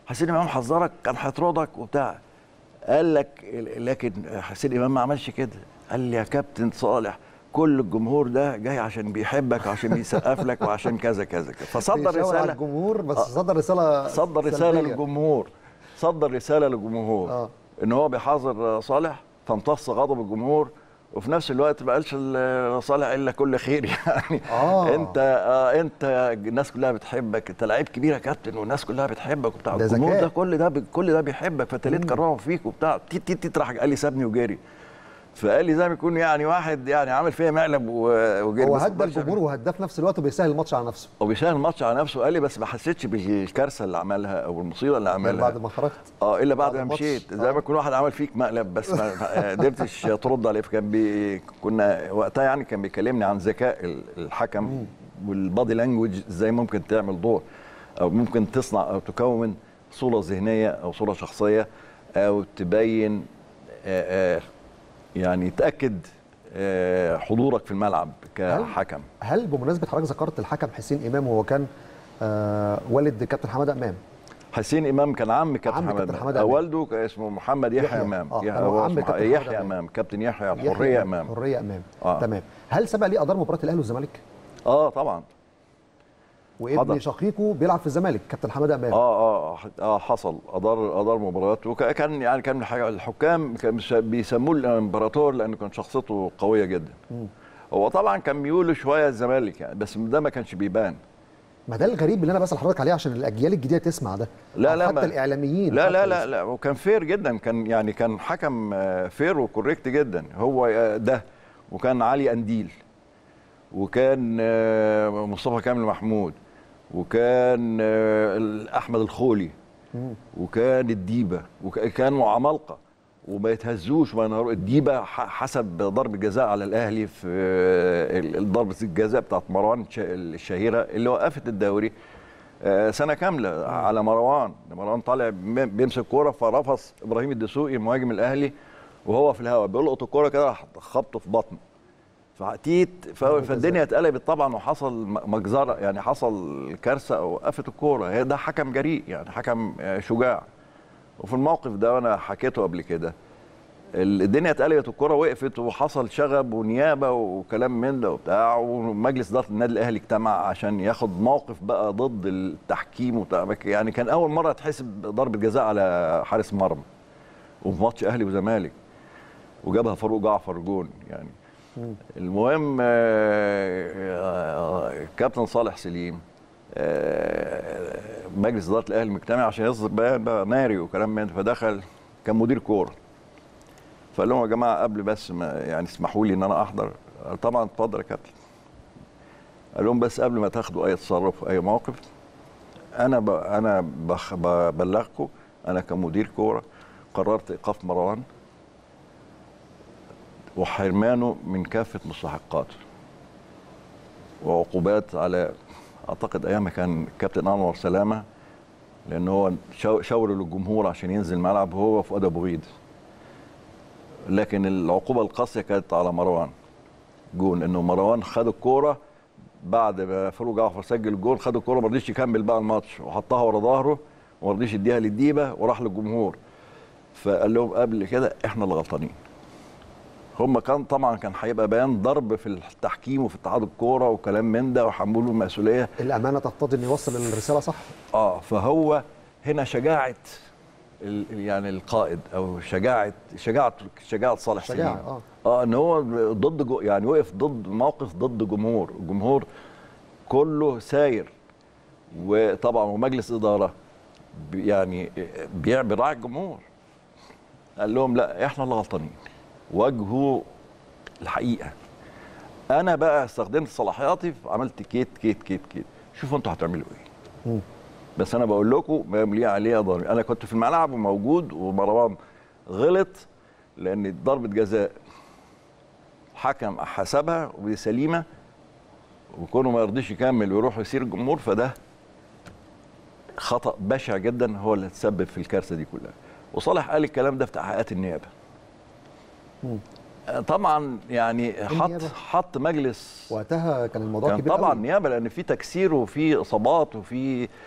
Speaker 2: حسين امام حذرك كان هيطردك وبتاع. قال لك لكن حسين امام ما عملش كده، قال لي يا كابتن صالح كل الجمهور ده جاي عشان بيحبك وعشان بيسقف لك وعشان كذا كذا كذا. فصدر رساله
Speaker 1: على الجمهور، بس صدر رساله
Speaker 2: صدر رساله للجمهور صدر رساله للجمهور آه. ان هو بيحاذر صالح، فامتص غضب الجمهور، وفي نفس الوقت ما قالش صالح الا كل خير يعني. آه. انت آه انت الناس كلها بتحبك، انت لعيب كبير يا كابتن والناس كلها بتحبك وبتاع، الجمهور ده كل ده كل ده بيحبك، فانت ليه تكرهه فيك وبتاع. تيت تيت تيت راح قال لي سابني وجري. فقال لي زي ما يكون يعني واحد يعني عامل فيها مقلب وجري.
Speaker 1: هو هدى الجمهور وهداه في نفس الوقت وبيسهل الماتش على نفسه.
Speaker 2: وبيسهل الماتش على نفسه. قال لي بس ما حسيتش بالكارثه اللي عملها او المصيبه اللي عملها
Speaker 1: بعد ما خرجت.
Speaker 2: اه الا بعد ما مشيت. زي ما يكون واحد عمل فيك مقلب بس ما قدرتش ترد عليه. فكان بي كنا وقتها يعني كان بيكلمني عن ذكاء الحكم والبادي لانجوج، ازاي ممكن تعمل دور او ممكن تصنع او تكون صوره ذهنيه او صوره شخصيه او تبين آآ آآ يعني تاكد حضورك في الملعب كحكم.
Speaker 1: هل, هل بمناسبه حضرتك ذكرت الحكم حسين امام وهو كان والد كابتن حماده امام؟
Speaker 2: حسين امام كان عم كابتن حماده، حمادة والده اسمه محمد يحيى, يحيى امام.
Speaker 1: آه. عم كابتن
Speaker 2: يحيى امام، كابتن يحيى الحريه امام.
Speaker 1: الحريه امام آه. تمام. هل سبق ليه ادار مباراه الاهلي والزمالك؟
Speaker 2: اه طبعا.
Speaker 1: وابن شقيقه بيلعب في الزمالك كابتن حماده امام.
Speaker 2: اه اه اه حصل ادار ادار مباريات، وكان يعني كان الحكام كان بيسموه الامبراطور لانه كان شخصيته قويه جدا. م. هو طبعا كان ميوله شويه الزمالك يعني، بس ده ما كانش بيبان.
Speaker 1: ما ده الغريب اللي انا بسال حضرتك عليه عشان الاجيال الجديده تسمع ده.
Speaker 2: لا لا
Speaker 1: حتى الاعلاميين
Speaker 2: لا لا لا لا وكان فير جدا، كان يعني كان حكم فير وكوريكت جدا. هو ده وكان علي انديل وكان مصطفى كامل محمود وكان احمد الخولي وكان الديبه وكانوا عمالقه وما يتهزوش وما ينهاروا. الديبه حسب ضربه جزاء على الاهلي في ضربه الجزاء بتاعت مروان الشهيره اللي وقفت الدوري سنه كامله على مروان. مروان طالع بيمسك كوره فرفص ابراهيم الدسوقي مهاجم الاهلي وهو في الهواء بيلقط الكوره كده خبطه في بطنه فعتيت. فالدنيا اتقلبت طبعا وحصل مجزره يعني، حصل كارثه او وقفت الكوره. هي ده حكم جريء يعني، حكم شجاع. وفي الموقف ده وانا حكيته قبل كده الدنيا اتقلبت، الكوره وقفت وحصل شغب ونيابه وكلام من ده وبتاع، ومجلس اداره النادي الاهلي اجتمع عشان ياخد موقف بقى ضد التحكيم وبتاع. يعني كان اول مره تحسب ضربه جزاء على حارس مرمى وفي ماتش اهلي وزمالك وجابها فاروق جعفر جون يعني. المهم كابتن صالح سليم مجلس اداره الاهلي مجتمع عشان يصدر بيان بقى ناري وكلام من ده، فدخل كان مدير كوره فقال لهم يا جماعه قبل بس ما يعني اسمحوا لي ان انا احضر. طبعا اتفضل يا كابتن. قال لهم بس قبل ما تاخدوا اي تصرف اي موقف انا ب... انا بخ... ببلغكم انا كمدير كوره قررت ايقاف مروان وحرمانه من كافه مستحقاته وعقوبات على اعتقد ايامها كان الكابتن انور سلامه، لان هو شاور للجمهور عشان ينزل الملعب هو وفؤاد ابو غيد. لكن العقوبه القاسيه كانت على مروان جون، انه مروان خد الكوره بعد ما فاروق جعفر سجل الجول، خد الكوره ما رضيش يكمل بقى الماتش وحطها ورا ظهره وما رضيش يديها للديبه وراح للجمهور. فقال لهم قبل كده احنا اللي غلطانين. هم كان طبعا كان هيبقى بيان ضرب في التحكيم وفي اتحاد الكوره وكلام من ده وحملوا المسؤوليه.
Speaker 1: الامانه تقتضي انه يوصل الرساله صح.
Speaker 2: اه فهو هنا شجاعه يعني القائد او شجاعه شجاعه شجاعه صالح سليم.
Speaker 1: شجاعه اه
Speaker 2: اه ان هو ضد جو يعني وقف ضد موقف ضد جمهور، الجمهور كله ساير وطبعا ومجلس اداره يعني بيراعي الجمهور. قال لهم لا احنا اللي غلطانين واجهوا الحقيقه. انا بقى استخدمت صلاحياتي عملت كيت كيت كيت كيت شوفوا انتوا هتعملوا ايه. م. بس انا بقول لكم ما يملي عليه ضرر. انا كنت في الملعب وموجود ومروان غلط لان ضربه جزاء الحكم حسبها ودي سليمه وكونه ما يرضيش يكمل ويروح يسير الجمهور، فده خطا بشع جدا هو اللي تسبب في الكارثه دي كلها. وصالح قال الكلام ده في تحقيقات النيابه. م. طبعا يعني حط حط مجلس
Speaker 1: وقتها كان الموضوع
Speaker 2: كان
Speaker 1: كبير
Speaker 2: طبعا
Speaker 1: قوي.
Speaker 2: نيابه لان في تكسير وفي اصابات وفي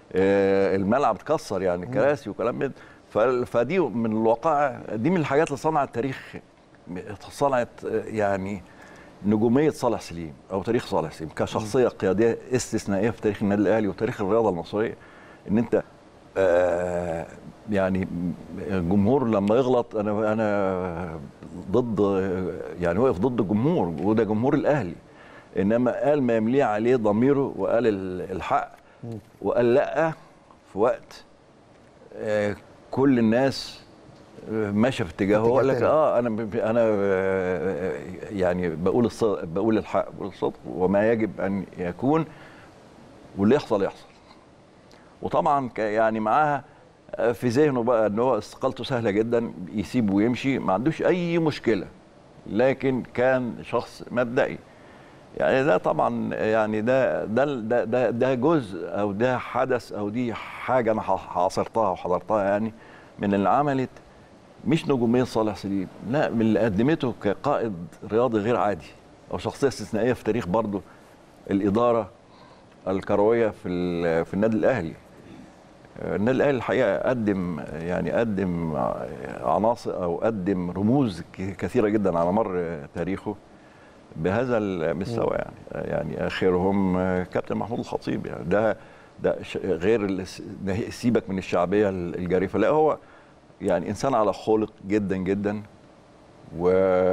Speaker 2: آه الملعب اتكسر يعني كراسي وكلام من فدي من الواقع، دي من الحاجات اللي صنعت تاريخ، صنعت يعني نجوميه صالح سليم او تاريخ صالح سليم كشخصيه قياديه استثنائيه في تاريخ النادي الاهلي وتاريخ الرياضه المصريه. ان انت آه يعني الجمهور لما يغلط، انا انا ضد، يعني واقف ضد الجمهور وده جمهور الاهلي، انما قال ما يمليه عليه ضميره وقال الحق وقال لا في وقت آه كل الناس ماشيه في اتجاهه، وقال لك اه انا انا يعني بقول الصدق، بقول الحق، بقول الصدق وما يجب ان يكون، واللي يحصل يحصل. وطبعا يعني معاها في ذهنه بقى ان هو استقالته سهله جدا، يسيب ويمشي ما عندوش اي مشكله، لكن كان شخص مبدئي. يعني ده طبعا يعني ده ده ده ده, ده جزء او ده حدث او دي حاجه انا عاصرتها وحضرتها يعني من اللي عملت مش نجوميه صالح سليم، لا، من اللي قدمته كقائد رياضي غير عادي او شخصيه استثنائيه في تاريخ برضه الاداره الكرويه في في النادي الاهلي. النادي الاهلي الحقيقه قدم يعني قدم عناصر او قدم رموز كثيره جدا على مر تاريخه بهذا المستوى، يعني يعني اخرهم كابتن محمود الخطيب. يعني ده ده غير سيبك من الشعبيه الجارفه، لا هو يعني انسان على خلق جدا جدا، و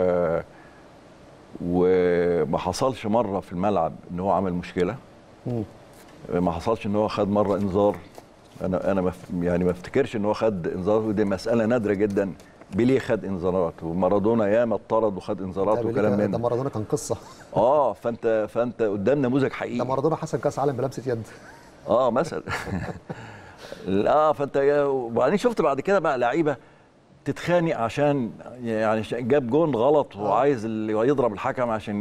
Speaker 2: وما حصلش مره في الملعب ان هو عمل مشكله، ما حصلش ان هو خد مره انذار. انا انا مف... يعني ما افتكرش ان هو خد انذار، ودي مساله نادره جدا. بيليه خد انذارات، ومارادونا ياما اتطرد وخد انذارات وكلام من
Speaker 1: ده. مارادونا كان قصه.
Speaker 2: اه فانت فانت قدام نموذج حقيقي.
Speaker 1: ده مارادونا حسم كاس عالم بلمسه يد.
Speaker 2: اه مثلا. اه فانت وبعدين شفت بعد كده بقى لعيبه تتخانق عشان يعني جاب جون غلط وعايز اللي يضرب الحكم عشان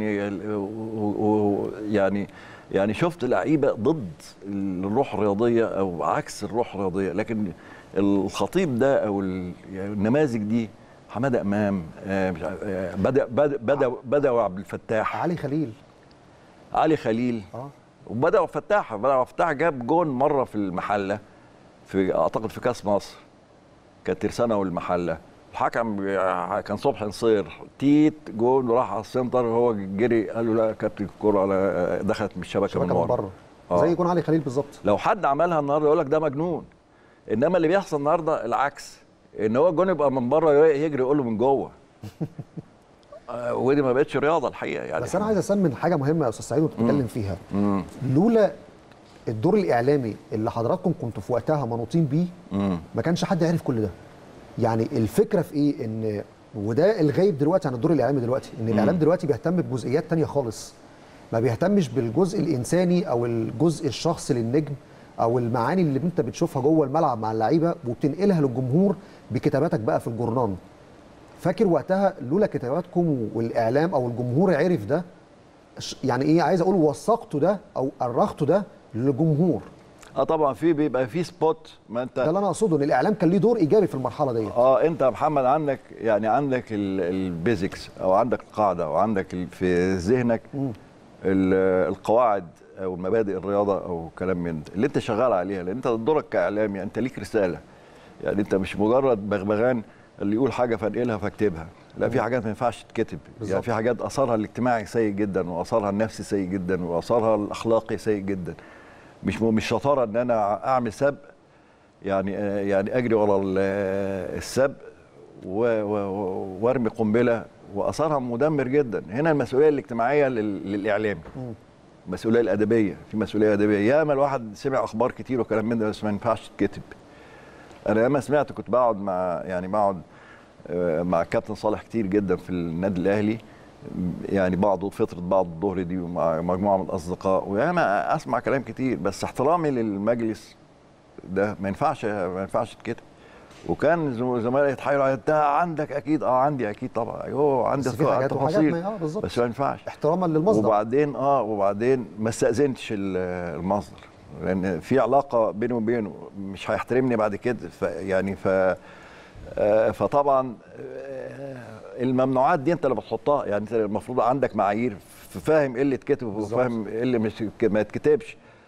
Speaker 2: يعني يعني شفت لعيبه ضد الروح الرياضيه او عكس الروح الرياضيه. لكن الخطيب ده او النماذج دي، حماده امام، بدا بدا بدا بدا عبد الفتاح،
Speaker 1: علي خليل
Speaker 2: علي خليل اه وبدا فتاح بدا فتاح جاب جون مره في المحله، في اعتقد في كاس مصر كانت ترسانه والمحله، الحكم كان صبحي نصير تيت جون وراح على السنتر، هو جري قال له لا كابتن الكوره دخلت من الشبكه من بره.
Speaker 1: آه. زي جون علي خليل بالظبط.
Speaker 2: لو حد عملها النهارده يقول لك ده مجنون، انما اللي بيحصل النهارده العكس، ان هو الجون يبقى من بره يجري يقول له من جوه. آه ودي ما بقتش رياضه الحقيقه يعني.
Speaker 1: بس انا عايز اسمن حاجه مهمه يا استاذ سعيد وانت بتتكلم فيها. مم. لولا الدور الاعلامي اللي حضراتكم كنتوا في وقتها منوطين بيه، ما كانش حد يعرف كل ده. يعني الفكره في ايه؟ ان وده الغايب دلوقتي عن الدور الاعلامي دلوقتي، ان الاعلام دلوقتي بيهتم بجزئيات تانية خالص، ما بيهتمش بالجزء الانساني او الجزء الشخصي للنجم او المعاني اللي انت بتشوفها جوه الملعب مع اللعيبه وبتنقلها للجمهور بكتاباتك بقى في الجورنان. فاكر وقتها لولا كتاباتكم والاعلام او الجمهور عرف ده، يعني ايه عايز اقول وثقته ده او ارخته ده للجمهور.
Speaker 2: اه طبعا في بيبقى في سبوت، ما انت
Speaker 1: ده اللي انا اقصده، ان الاعلام كان ليه دور ايجابي في المرحله ديت.
Speaker 2: اه انت يا محمد عندك يعني عندك البيزكس او عندك القاعده او عندك في ذهنك القواعد او مبادئ الرياضه او كلام من ده اللي انت شغال عليها، لان انت دورك كاعلامي انت ليك رساله. يعني انت مش مجرد بغبغان اللي يقول حاجه فانقلها فاكتبها، لا، في حاجات ما ينفعش تتكتب. يعني في حاجات اثرها الاجتماعي سيء جدا، واثرها النفسي سيء جدا، واثرها الاخلاقي سيء جدا. مش مش شطاره ان انا اعمل سبق، يعني يعني اجري ورا السبق وارمي قنبله واثرها مدمر جدا. هنا المسؤوليه الاجتماعيه للاعلام، المسؤوليه الادبيه، في مسؤوليه ادبيه. ياما الواحد سمع اخبار كتير وكلام من ده بس ما ينفعش تتكتب. انا ياما سمعت، كنت بقعد مع يعني بقعد مع الكابتن صالح كتير جدا في النادي الاهلي، يعني بعض فتره بعض الظهر دي ومع مجموعه من الاصدقاء، وياما اسمع كلام كتير، بس احترامي للمجلس ده ما ينفعش ما ينفعش تتكتب. وكان زملائي يتحايلوا على انت عندك اكيد، اه عندي اكيد طبعا، ايوه عندي
Speaker 1: تفاصيل
Speaker 2: اه بس ما ينفعش
Speaker 1: احتراما للمصدر.
Speaker 2: وبعدين اه وبعدين ما استاذنتش المصدر، لان في علاقه بيني وبينه، مش هيحترمني بعد كده. يعني ف آه فطبعا آه الممنوعات دي انت اللي بتحطها. يعني انت المفروض عندك معايير، فاهم ايه اللي اتكتب وفاهم ايه اللي مش ما يتكتبش،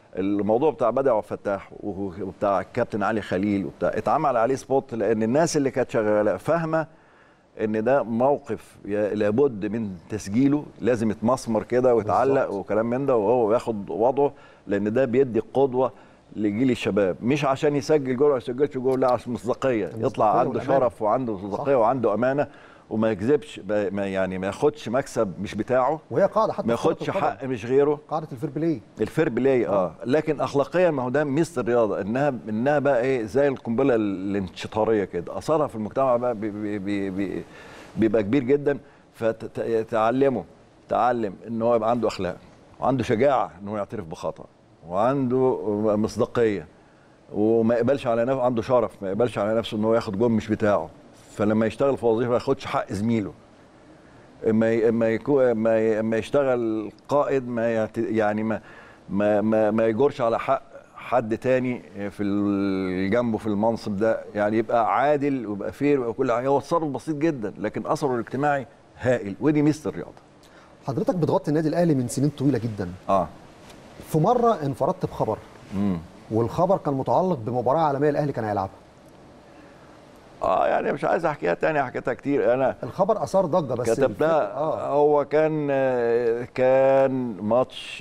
Speaker 2: الموضوع بتاع بدع وفتاح وبتاع الكابتن علي خليل وبتاع اتعمل عليه سبوت، لان الناس اللي كانت شغاله فاهمه ان ده موقف لابد من تسجيله، لازم يتمسمر كده ويتعلق وكلام من ده، وهو ياخد وضعه، لان ده بيدي قدوه لجيل الشباب، مش عشان يسجل جول ولا يسجلش جول، لا عشان مصداقيه، يطلع عنده شرف وعنده مصداقيه وعنده امانه، وما يكذبش، ما يعني ما ياخدش مكسب مش بتاعه،
Speaker 1: وهي قاعده حتى
Speaker 2: ما ياخدش حق مش غيره،
Speaker 1: قاعده الفير بلاي.
Speaker 2: الفير بلاي اه, آه. لكن اخلاقيا ما هو ده ميزه الرياضه، انها انها بقى ايه زي القنبله الانشطاريه كده، اثرها في المجتمع بقى بي بي بي بي بيبقى كبير جدا. فتعلمه تعلم ان هو يبقى عنده اخلاق، وعنده شجاعه ان هو يعترف بخطأ، وعنده مصداقيه، وما يقبلش على نفسه، عنده شرف، ما يقبلش على نفسه ان هو ياخد جون مش بتاعه، فلما يشتغل في وظيفه ما ياخدش حق زميله، اما اما يكون اما يشتغل قائد ما يعني ما ما ما, ما يجورش على حق حد تاني في جنبه في المنصب ده، يعني يبقى عادل ويبقى فير وكل حاجه. هو تصرف بسيط جدا لكن اثره الاجتماعي هائل، ودي ميزه الرياضه.
Speaker 1: حضرتك بتغطي النادي الاهلي من سنين طويله جدا.
Speaker 2: اه
Speaker 1: في مره انفردت بخبر، امم والخبر كان متعلق بمباراه عالميه الاهلي كان هيلعبها.
Speaker 2: اه يعني مش عايز احكيها تاني، حكيتها كتير انا.
Speaker 1: الخبر اثار ضجه بس
Speaker 2: كتبتها. آه. هو كان كان ماتش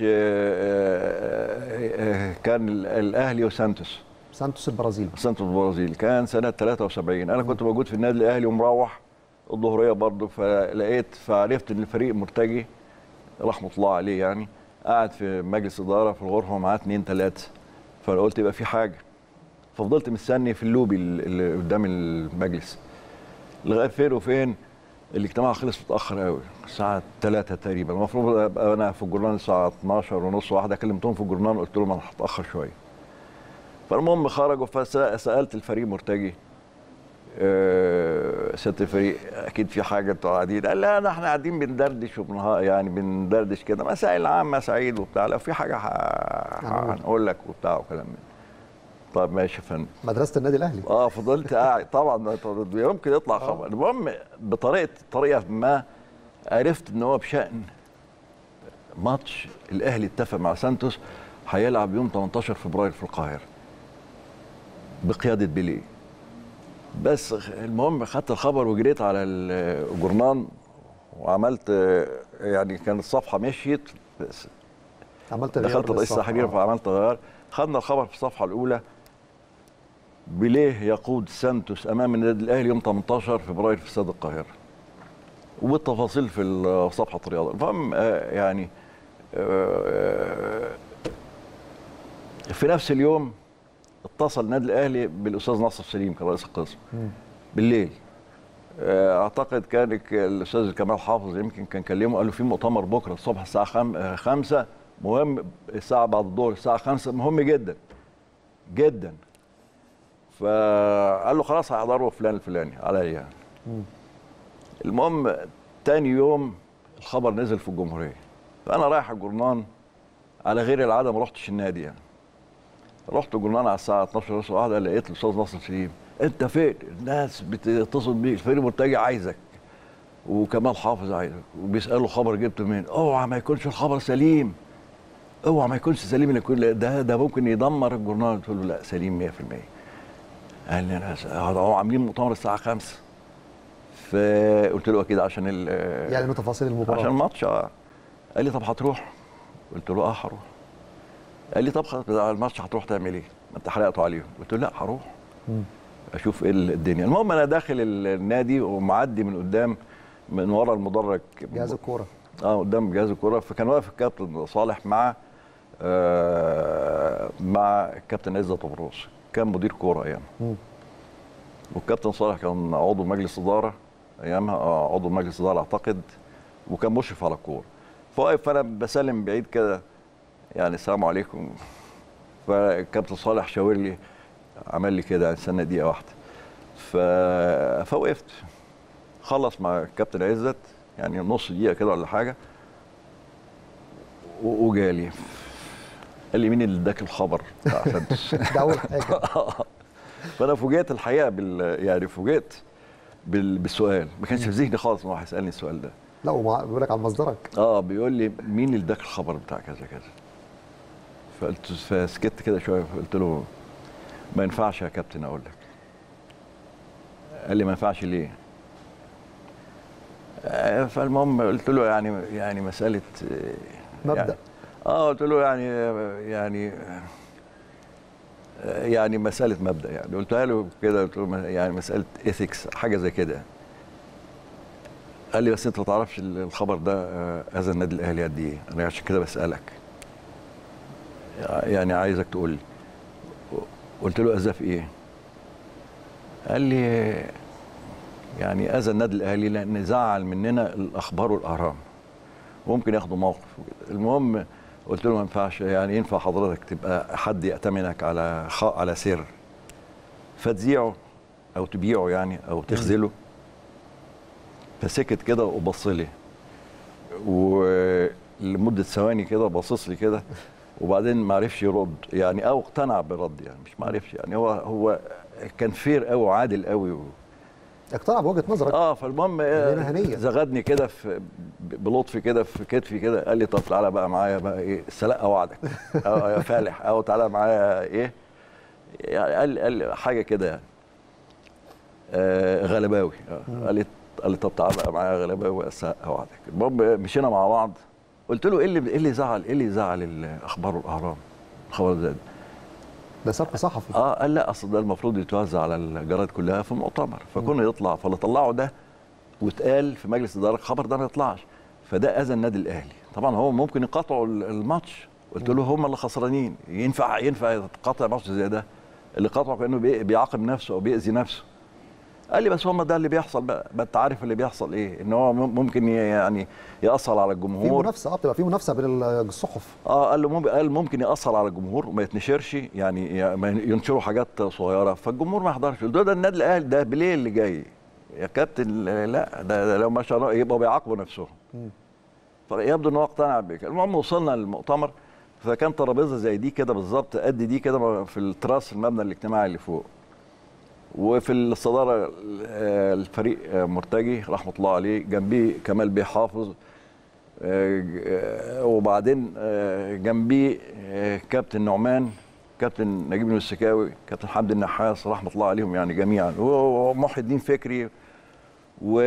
Speaker 2: كان الاهلي وسانتوس
Speaker 1: سانتوس البرازيل
Speaker 2: سانتوس البرازيل كان سنه ثلاثة وسبعين. انا كنت موجود في النادي الاهلي ومروح الظهريه برضه، فلقيت فعرفت ان الفريق مرتجي رحمه الله عليه، يعني قاعد في مجلس اداره في الغرفه معاه اثنين ثلاثه، فقلت يبقى في حاجه، ففضلت مستني في اللوبي اللي قدام المجلس لغايه فين وفين. الاجتماع خلص متاخر قوي، الساعه ثلاثة تقريبا، المفروض ابقى انا في الجورنال الساعه اثناشر ونص واحده، كلمتهم في الجورنال قلت لهم انا هتاخر شويه. فالمهم خرجوا، فسالت الفريق مرتجي أه سياده الفريق اكيد في حاجه انتوا قاعدين؟ قال لا ده احنا قاعدين بندردش وبنها يعني بندردش كده مسائل عامه سعيد وبتاع، لو في حاجه هنقول لك وبتاع وكلام من. طب ماشي يا فندم.
Speaker 1: مدرسه النادي الاهلي.
Speaker 2: اه فضلت قاعد طبعا يمكن يطلع خبر. المهم بطريقه طريقه ما عرفت ان هو بشان ماتش الاهلي اتفق مع سانتوس هيلعب يوم ثمانية عشر فبراير في القاهره بقياده بيليه. بس المهم خدت الخبر وجريت على الجورنال وعملت يعني كانت الصفحه مشيت، بس
Speaker 1: عملت
Speaker 2: غيار، دخلت رئيس التحرير فعملت غيار. خدنا الخبر في الصفحه الاولى: بيليه يقود سانتوس امام النادي الاهلي يوم ثمانية عشر فبراير في استاد القاهره، وبالتفاصيل في صفحه الرياضه. المهم يعني في نفس اليوم اتصل النادي الاهلي بالاستاذ ناصر سليم كرئيس القسم بالليل، اعتقد كان الاستاذ كمال حافظ يمكن كان كلمه، قال له في مؤتمر بكره الصبح الساعه خمسة مهم، الساعه بعد الظهر الساعه خمسة مهم جدا جدا. فقال له خلاص هيحضروا فلان الفلاني عليا يعني. المهم تاني يوم الخبر نزل في الجمهوريه، فانا رايح الجورنان على غير العاده، ما رحتش النادي يعني. رحت الجورنان على الساعه اثناشر ونص واحده، لقيت الاستاذ ناصر سليم: انت فين؟ الناس بتتصل بيك، الفريق مرتجي عايزك، وكمال حافظ عايزك، وبيسالوا خبر جبته منين؟ اوعى ما يكونش الخبر سليم، اوعى ما يكونش سليم، اللي يكون ده ده ممكن يدمر الجورنال. قلت له لا سليم مية في المية. قال لي انا هو عاملين مؤتمر الساعه خمسة. فقلت له اكيد عشان ال
Speaker 1: يعني تفاصيل المباراه
Speaker 2: عشان الماتش. اه قال لي طب هتروح؟ قلت له اه هروح. قال لي طب خلاص الماتش هتروح تعمل ايه؟ ما انت حرقته عليهم. قلت له لا هروح اشوف ايه الدنيا. المهم انا داخل النادي ومعدي من قدام من ورا المدرج
Speaker 1: جهاز الكوره،
Speaker 2: اه قدام جهاز الكوره، فكان واقف الكابتن صالح مع آه مع الكابتن عزت طبروس، كان مدير كوره ايام، والكابتن صالح كان عضو مجلس اداره ايامها، اه عضو مجلس اداره اعتقد، وكان مشرف على الكوره. فواقف فانا بسلم بعيد كده يعني السلام عليكم، فالكابتن صالح شاور لي، عمل لي كده استنى دقيقه واحده. ف... فوقفت، خلص مع الكابتن عزت يعني نص دقيقه كده ولا حاجه، وجالي قال لي مين اللي اداك الخبر بتاع سانتوس؟
Speaker 1: ده اول حاجه.
Speaker 2: فانا فوجئت الحقيقه بال يعني فوجئت بال... بالسؤال، ما كانش في ذهني خالص ان هو هيسالني السؤال ده.
Speaker 1: لا وبيقول لك على مصدرك.
Speaker 2: اه بيقول لي مين اللي اداك الخبر بتاع كذا كذا؟ فقلت فسكت كده شويه، فقلت له ما ينفعش يا كابتن اقول لك. قال لي ما ينفعش ليه؟ فالمهم قلت له يعني يعني مساله
Speaker 1: مبدأ.
Speaker 2: يعني اه قلت له يعني يعني يعني مساله مبدأ يعني، قلتها له كده، قلت له يعني مساله ايثكس حاجه زي كده. قال لي بس انت ما تعرفش الخبر ده اذى النادي الاهلي قد ايه، انا عشان كده بسالك يعني عايزك تقول لي. قلت له اذى في ايه؟ قال لي يعني اذى النادي الاهلي لان زعل مننا الاخبار والاهرام وممكن ياخدوا موقف وكده. المهم قلت له ما ينفعش، يعني ينفع حضرتك تبقى حد يأتمنك على خاء على سر فتذيعه او تبيعه يعني او تخذله؟ فسكت كده وبص لي ولمده ثواني كده باصص لي كده، وبعدين ما عرفش يرد يعني، او اقتنع بالرد يعني، مش ما عرفش يعني، هو هو كان فير قوي وعادل قوي و...
Speaker 1: اقتنع بوجهه نظرك.
Speaker 2: اه فالمهم زغدني كده في بلطف كده في كتفي كده، قال لي طب تعالى بقى معايا بقى ايه السلاقه وعدك أو يا فالح، او تعالى معايا ايه يعني، قال قال حاجه كده يعني آه غلباوي آه. قال لي قال لي طب تعالى بقى معايا غلباوي السلاقه وعدك. المهم مشينا مع بعض، قلت له ايه اللي ايه اللي زعل ايه اللي زعل الاخبار والاهرام الخبر ده؟
Speaker 1: ده سبق صحفي.
Speaker 2: اه قال لا اصل ده المفروض يتوزع على الجرايد كلها في المؤتمر، فكنا يطلع فاللي طلعه ده واتقال في مجلس الاداره الخبر ده ما يطلعش، فده اذى النادي الاهلي. طبعا هو ممكن يقاطعوا الماتش، قلت له هم اللي خسرانين، ينفع ينفع يتقاطع ماتش زي ده؟ اللي قاطعه كانه بيعاقب نفسه او بيأذي نفسه. قال لي بس هم ده اللي بيحصل بقى، ما انت عارف اللي بيحصل ايه، ان هو ممكن يعني يأثر على الجمهور.
Speaker 1: في منافسه اه بتبقى في منافسه بين الصحف.
Speaker 2: اه قال له ممكن قال ممكن يأثر على الجمهور وما يتنشرش يعني, يعني ينشروا حاجات صغيره فالجمهور ما يحضرش. ده, ده النادي الاهلي ده بليل اللي جاي يا كابتن، لا ده, ده لو ما شاء الله يبقوا بيعاقبوا نفسهم. فيبدو ان هو اقتنع بك. المهم وصلنا للمؤتمر، فكان ترابيزه زي دي كده بالظبط قد دي كده في التراس المبنى الاجتماعي اللي فوق، وفي الصداره الفريق مرتجي رحمه الله عليه، جنبيه كمال بيه حافظ، وبعدين جنبيه كابتن نعمان، كابتن نجيب السكاوي، كابتن حمدي النحاس رحمه الله عليهم يعني جميعا، ومحي الدين فكري، و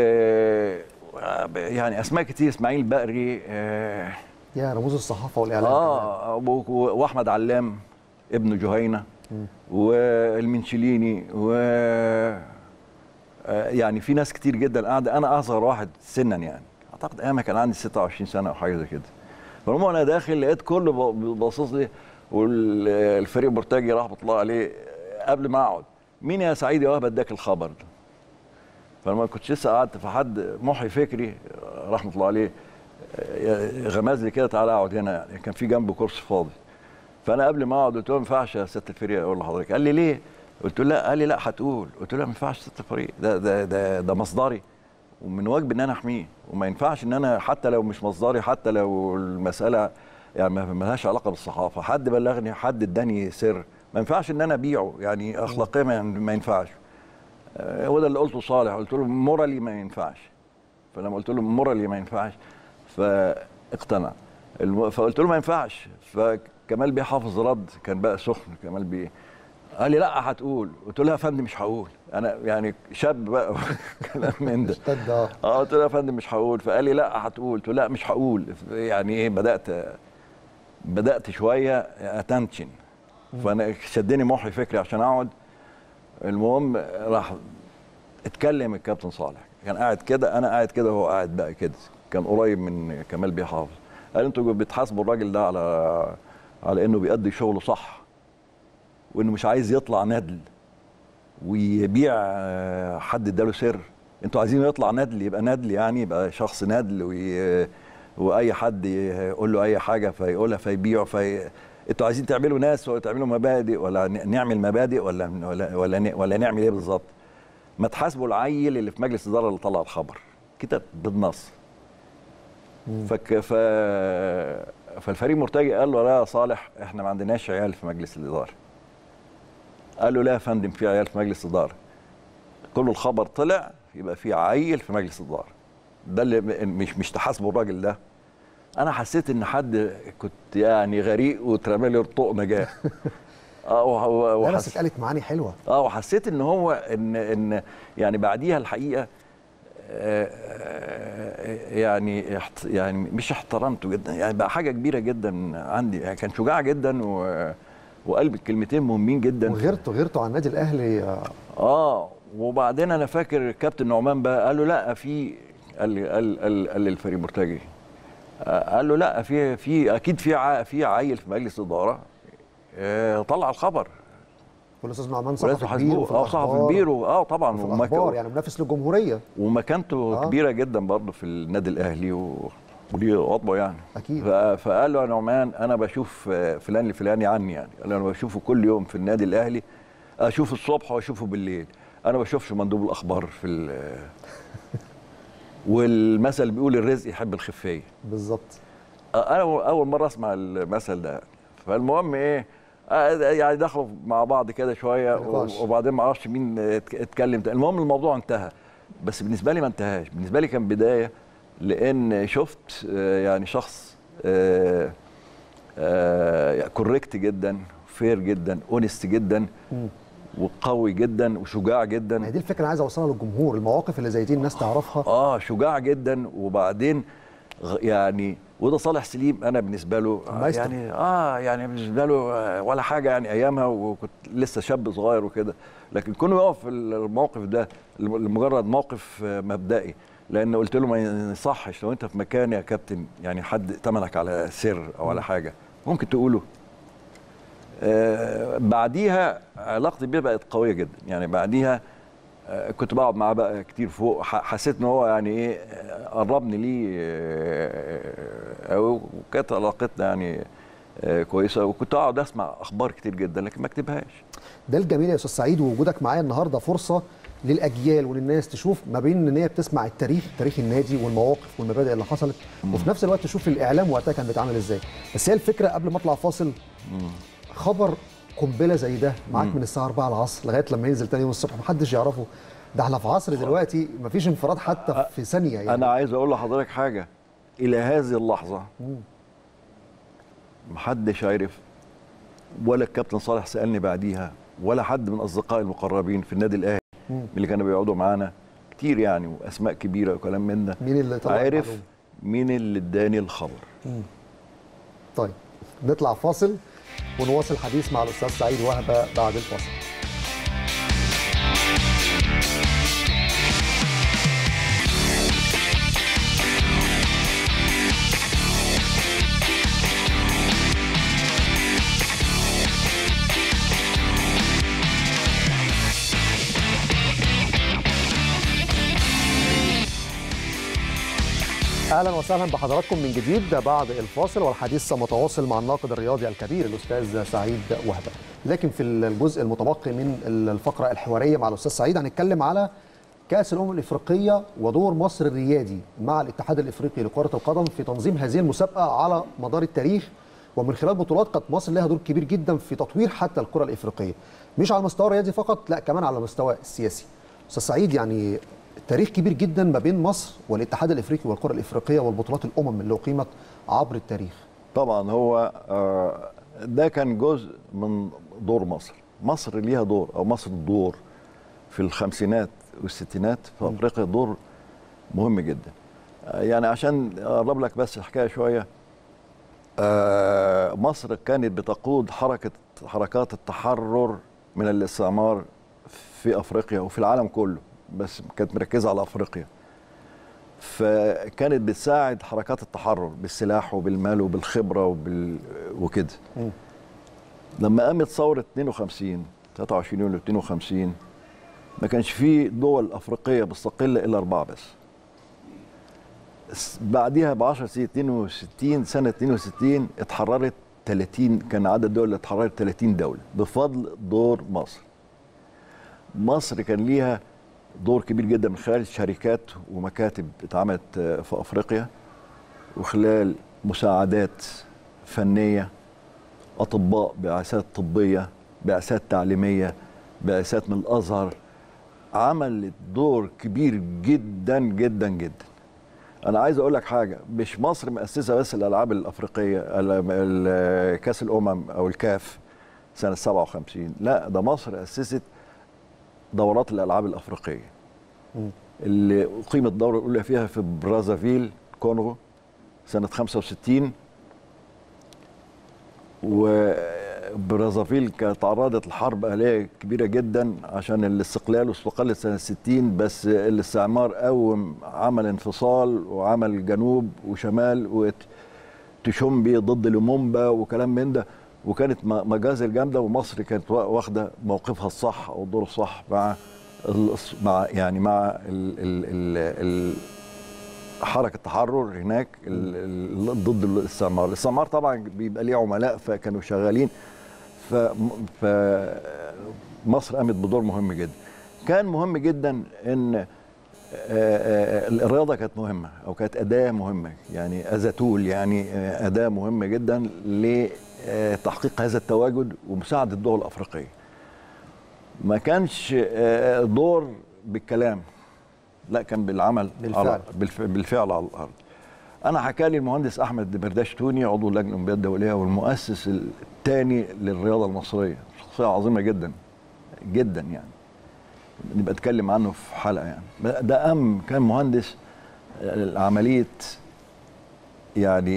Speaker 2: يعني اسماء كتير، اسماعيل بقري،
Speaker 1: يا رموز الصحافه والاعلام
Speaker 2: اه واحمد علام ابن جهينه، والمنشليني، و يعني في ناس كتير جدا قاعده. انا اصغر واحد سنا يعني، اعتقد ايامها كان عندي ستة وعشرين سنه او حاجه زي كده. فالمهم انا داخل لقيت كله باصص لي، والفريق مرتجي رحمه الله عليه قبل ما اقعد، مين يا سعيد يا وهب اداك الخبر ده؟ فانا ما كنتش لسه قعدت، فحد محي فكري رحمه الله عليه غمز لي كده تعالى اقعد هنا يعني، كان في جنبه كرسي فاضي. فانا قبل ما اقعد قلت له ما ينفعش يا ست الفريق اقول لحضرتك. قال لي ليه؟ قلت له لا. قال لي لا هتقول. قلت له لا ما ينفعش ست الفريق، ده ده ده ده مصدري ومن واجبي ان انا احميه، وما ينفعش ان انا حتى لو مش مصدري، حتى لو المساله يعني ما لهاش علاقه بالصحافه، حد بلغني، حد اداني سر، ما ينفعش ان انا ابيعه يعني، اخلاقيا ما ينفعش. هو ده اللي قلته صالح، قلت له مورالي ما ينفعش. فلما قلت له مورالي ما ينفعش فاقتنع. فقلت له ما ينفعش، فكمال بيه حافظ رد، كان بقى سخن كمال بيه، قال لي لا هتقول. قلت له يا فندم مش هقول، انا يعني شاب بقى كلام من ده. اه قلت له يا فندم مش هقول. فقال لي لا هتقول. قلت له لا مش هقول. يعني ايه، بدات بدات شويه اتنشن، فانا شدني محي فكري عشان اقعد. المهم راح اتكلم الكابتن صالح، كان قاعد كده، انا قاعد كده وهو قاعد بقى كده، كان قريب من كمال بيه حافظ. قال انتوا بتحاسبوا الراجل ده على على انه بيأدي شغله صح، وانه مش عايز يطلع ندل ويبيع حد اداله سر. انتوا عايزينه يطلع ندل، يبقى ندل يعني، يبقى شخص ندل، وي... واي حد يقول له اي حاجه فيقولها فيبيعه. في انتوا عايزين تعملوا ناس ولا تعملوا مبادئ، ولا نعمل مبادئ، ولا ولا ولا, ولا نعمل ايه بالظبط؟ ما تحاسبوا العيل اللي في مجلس الاداره اللي طلع الخبر كده بالنص. فك ف فالفريق مرتجي قال له لا يا صالح احنا ما عندناش عيال في مجلس الاداره. قال له لا يا فندم في عيال في مجلس الاداره، كل الخبر طلع يبقى في عيل في مجلس الاداره. ده اللي مش مش تحاسبوا الراجل ده. انا حسيت ان حد كنت يعني غريق واترمى لي رطوق نجاه. اه وح...
Speaker 1: لا بس اتقالت معاني حلوه.
Speaker 2: اه وحسيت ان هو ان ان يعني بعديها الحقيقه آه يعني احت... يعني مش احترمته جدا، يعني بقى حاجه كبيره جدا عندي، يعني كان شجاع جدا و... وقلب الكلمتين مهمين جدا.
Speaker 1: وغيرته غيرته على النادي الاهلي.
Speaker 2: اه وبعدين انا فاكر كابتن نعمان بقى قال له لا في قال لي قال قال, قال للفريق مرتجي قال له لا في في اكيد في ع... في عيل في مجلس اداره آه طلع الخبر.
Speaker 1: والاستاذ نعمان صحفي كبير
Speaker 2: وفي اه صحفي كبير اه طبعا
Speaker 1: وفي الاخبار يعني منافس للجمهوريه
Speaker 2: ومكانته آه. كبيره جدا برضه في النادي الاهلي و... وليه وضعه يعني
Speaker 1: اكيد.
Speaker 2: فقال له يا نعمان انا بشوف فلان الفلاني عني، يعني قال له انا بشوفه كل يوم في النادي الاهلي، اشوفه الصبح واشوفه بالليل، انا ما بشوفش مندوب الاخبار في ال والمثل بيقول الرزق يحب الخفيه.
Speaker 1: بالظبط.
Speaker 2: انا اول مره اسمع المثل ده. فالمهم ايه يعني دخلوا مع بعض كده شويه وبعدين ما اعرفش مين اتكلم، المهم الموضوع انتهى. بس بالنسبه لي ما انتهاش، بالنسبه لي كان بدايه، لان شفت يعني شخص كوريكت جدا، فير جدا، اونست جدا، وقوي جدا وشجاع جدا.
Speaker 1: ما هي دي الفكره اللي عايز اوصلها للجمهور، المواقف اللي زي دي الناس تعرفها.
Speaker 2: اه شجاع جدا. وبعدين يعني وده صالح سليم انا بالنسبه له يعني اه يعني بالنسبه له ولا حاجه يعني ايامها، وكنت لسه شاب صغير وكده، لكن كونه يقف في الموقف ده لمجرد موقف مبدئي، لان قلت له ما يصحش لو انت في مكاني يا كابتن يعني حد ائتمنك على سر او على حاجه ممكن تقوله. آه بعديها علاقتي بيه بقت قويه جدا، يعني بعديها آه كنت بقعد معاه بقى كتير فوق، حسيت ان هو يعني ايه قربني ليه آه وكانت علاقتنا يعني آه كويسه، وكنت اقعد اسمع اخبار كتير جدا لكن ما اكتبهاش.
Speaker 1: ده الجميل يا استاذ سعيد، ووجودك معايا النهارده فرصه للاجيال وللناس تشوف ما بين ان هي بتسمع التاريخ، تاريخ النادي والمواقف والمبادئ اللي حصلت، مم. وفي نفس الوقت تشوف الاعلام وقتها كان بيتعامل ازاي. بس هي الفكره قبل ما اطلع فاصل، مم. خبر قنبله زي ده معاك من الساعه أربعة العصر لغايه لما ينزل تاني يوم الصبح محدش يعرفه، ده احنا في عصر دلوقتي مفيش انفراد حتى في ثانيه يعني.
Speaker 2: انا عايز اقول لحضرتك حاجه، الى هذه اللحظه مم. محدش عارف، ولا الكابتن صالح سالني بعديها، ولا حد من اصدقائي المقربين في النادي الاهلي مم. اللي كانوا بيقعدوا معانا كتير يعني واسماء كبيره وكلام من ده،
Speaker 1: مين اللي طلع
Speaker 2: عارف معلوم. مين اللي اداني الخبر.
Speaker 1: مم. طيب نطلع فاصل ونواصل الحديث مع الاستاذ سعيد وهبه بعد الفاصل. اهلا وسهلا بحضراتكم من جديد بعد الفاصل، والحديث متواصل مع الناقد الرياضي الكبير الاستاذ سعيد وهبه. لكن في الجزء المتبقي من الفقره الحواريه مع الاستاذ سعيد هنتكلم على كاس الامم الافريقيه ودور مصر الريادي مع الاتحاد الافريقي لكره القدم في تنظيم هذه المسابقه على مدار التاريخ، ومن خلال بطولات كانت مصر لها دور كبير جدا في تطوير حتى الكره الافريقيه، مش على المستوى الرياضي فقط، لا كمان على المستوى السياسي. استاذ سعيد، يعني تاريخ كبير جدا ما بين مصر والاتحاد الافريقي والكره الافريقيه والبطولات الامم اللي اقيمت عبر التاريخ.
Speaker 2: طبعا هو ده كان جزء من دور مصر، مصر ليها دور او مصر دور في الخمسينات والستينات في افريقيا دور مهم جدا. يعني عشان اقرب لك بس الحكايه شويه، مصر كانت بتقود حركه حركات التحرر من الاستعمار في افريقيا وفي العالم كله، بس كانت مركزه على افريقيا. فكانت بتساعد حركات التحرر بالسلاح وبالمال وبالخبره وبال... وكده. لما قامت ثوره اتنين وخمسين تلاتة وعشرين يوليو اتنين وخمسين ما كانش في دول افريقيه مستقله الا اربعه بس. بعديها ب عشر سنين اتنين وستين سنه اتنين وستين اتحررت تلاتين، كان عدد الدول اللي اتحررت تلاتين دوله بفضل دور مصر. مصر كان ليها دور كبير جدا من خلال شركات ومكاتب اتعملت في افريقيا، وخلال مساعدات فنيه، اطباء، بعثات طبيه، بعثات تعليميه، بعثات من الازهر، عملت دور كبير جدا جدا جدا. انا عايز اقول لك حاجه، مش مصر مؤسسه بس الالعاب الافريقيه، كاس الامم او الكاف سنه سبعة وخمسين، لا ده مصر اسست دورات الالعاب الافريقيه م. اللي اقيمت الدوره الاولى فيها في برازافيل كونغو سنه خمسة وستين، وبرازافيل كانت تعرضت لحرب اهليه كبيره جدا عشان الاستقلال، واستقلت سنه ستين، بس الاستعمار قوم عمل انفصال وعمل جنوب وشمال وتشومبي ضد لومومبا وكلام من ده، وكانت مجازر جامده، ومصر كانت واخده موقفها الصح او الدور الصح مع مع يعني مع ال ال ال حركه التحرر هناك ضد الاستعمار. الاستعمار طبعا بيبقى ليه عملاء فكانوا شغالين، ف مصر قامت بدور مهم جدا. كان مهم جدا ان الرياضه كانت مهمه او كانت اداه مهمه، يعني از تول، يعني اداه مهمه جدا لتحقيق هذا التواجد ومساعده الدول الافريقيه. ما كانش دور بالكلام، لا كان بالعمل
Speaker 1: بالفعل.
Speaker 2: على بالفعل على الارض. انا حكى لي المهندس احمد برداش توني عضو اللجنه الاولمبيه الدوليه والمؤسس الثاني للرياضه المصريه، شخصيه عظيمه جدا جدا، يعني نبقى اتكلم عنه في حلقه. يعني ده ام كان مهندس عمليه يعني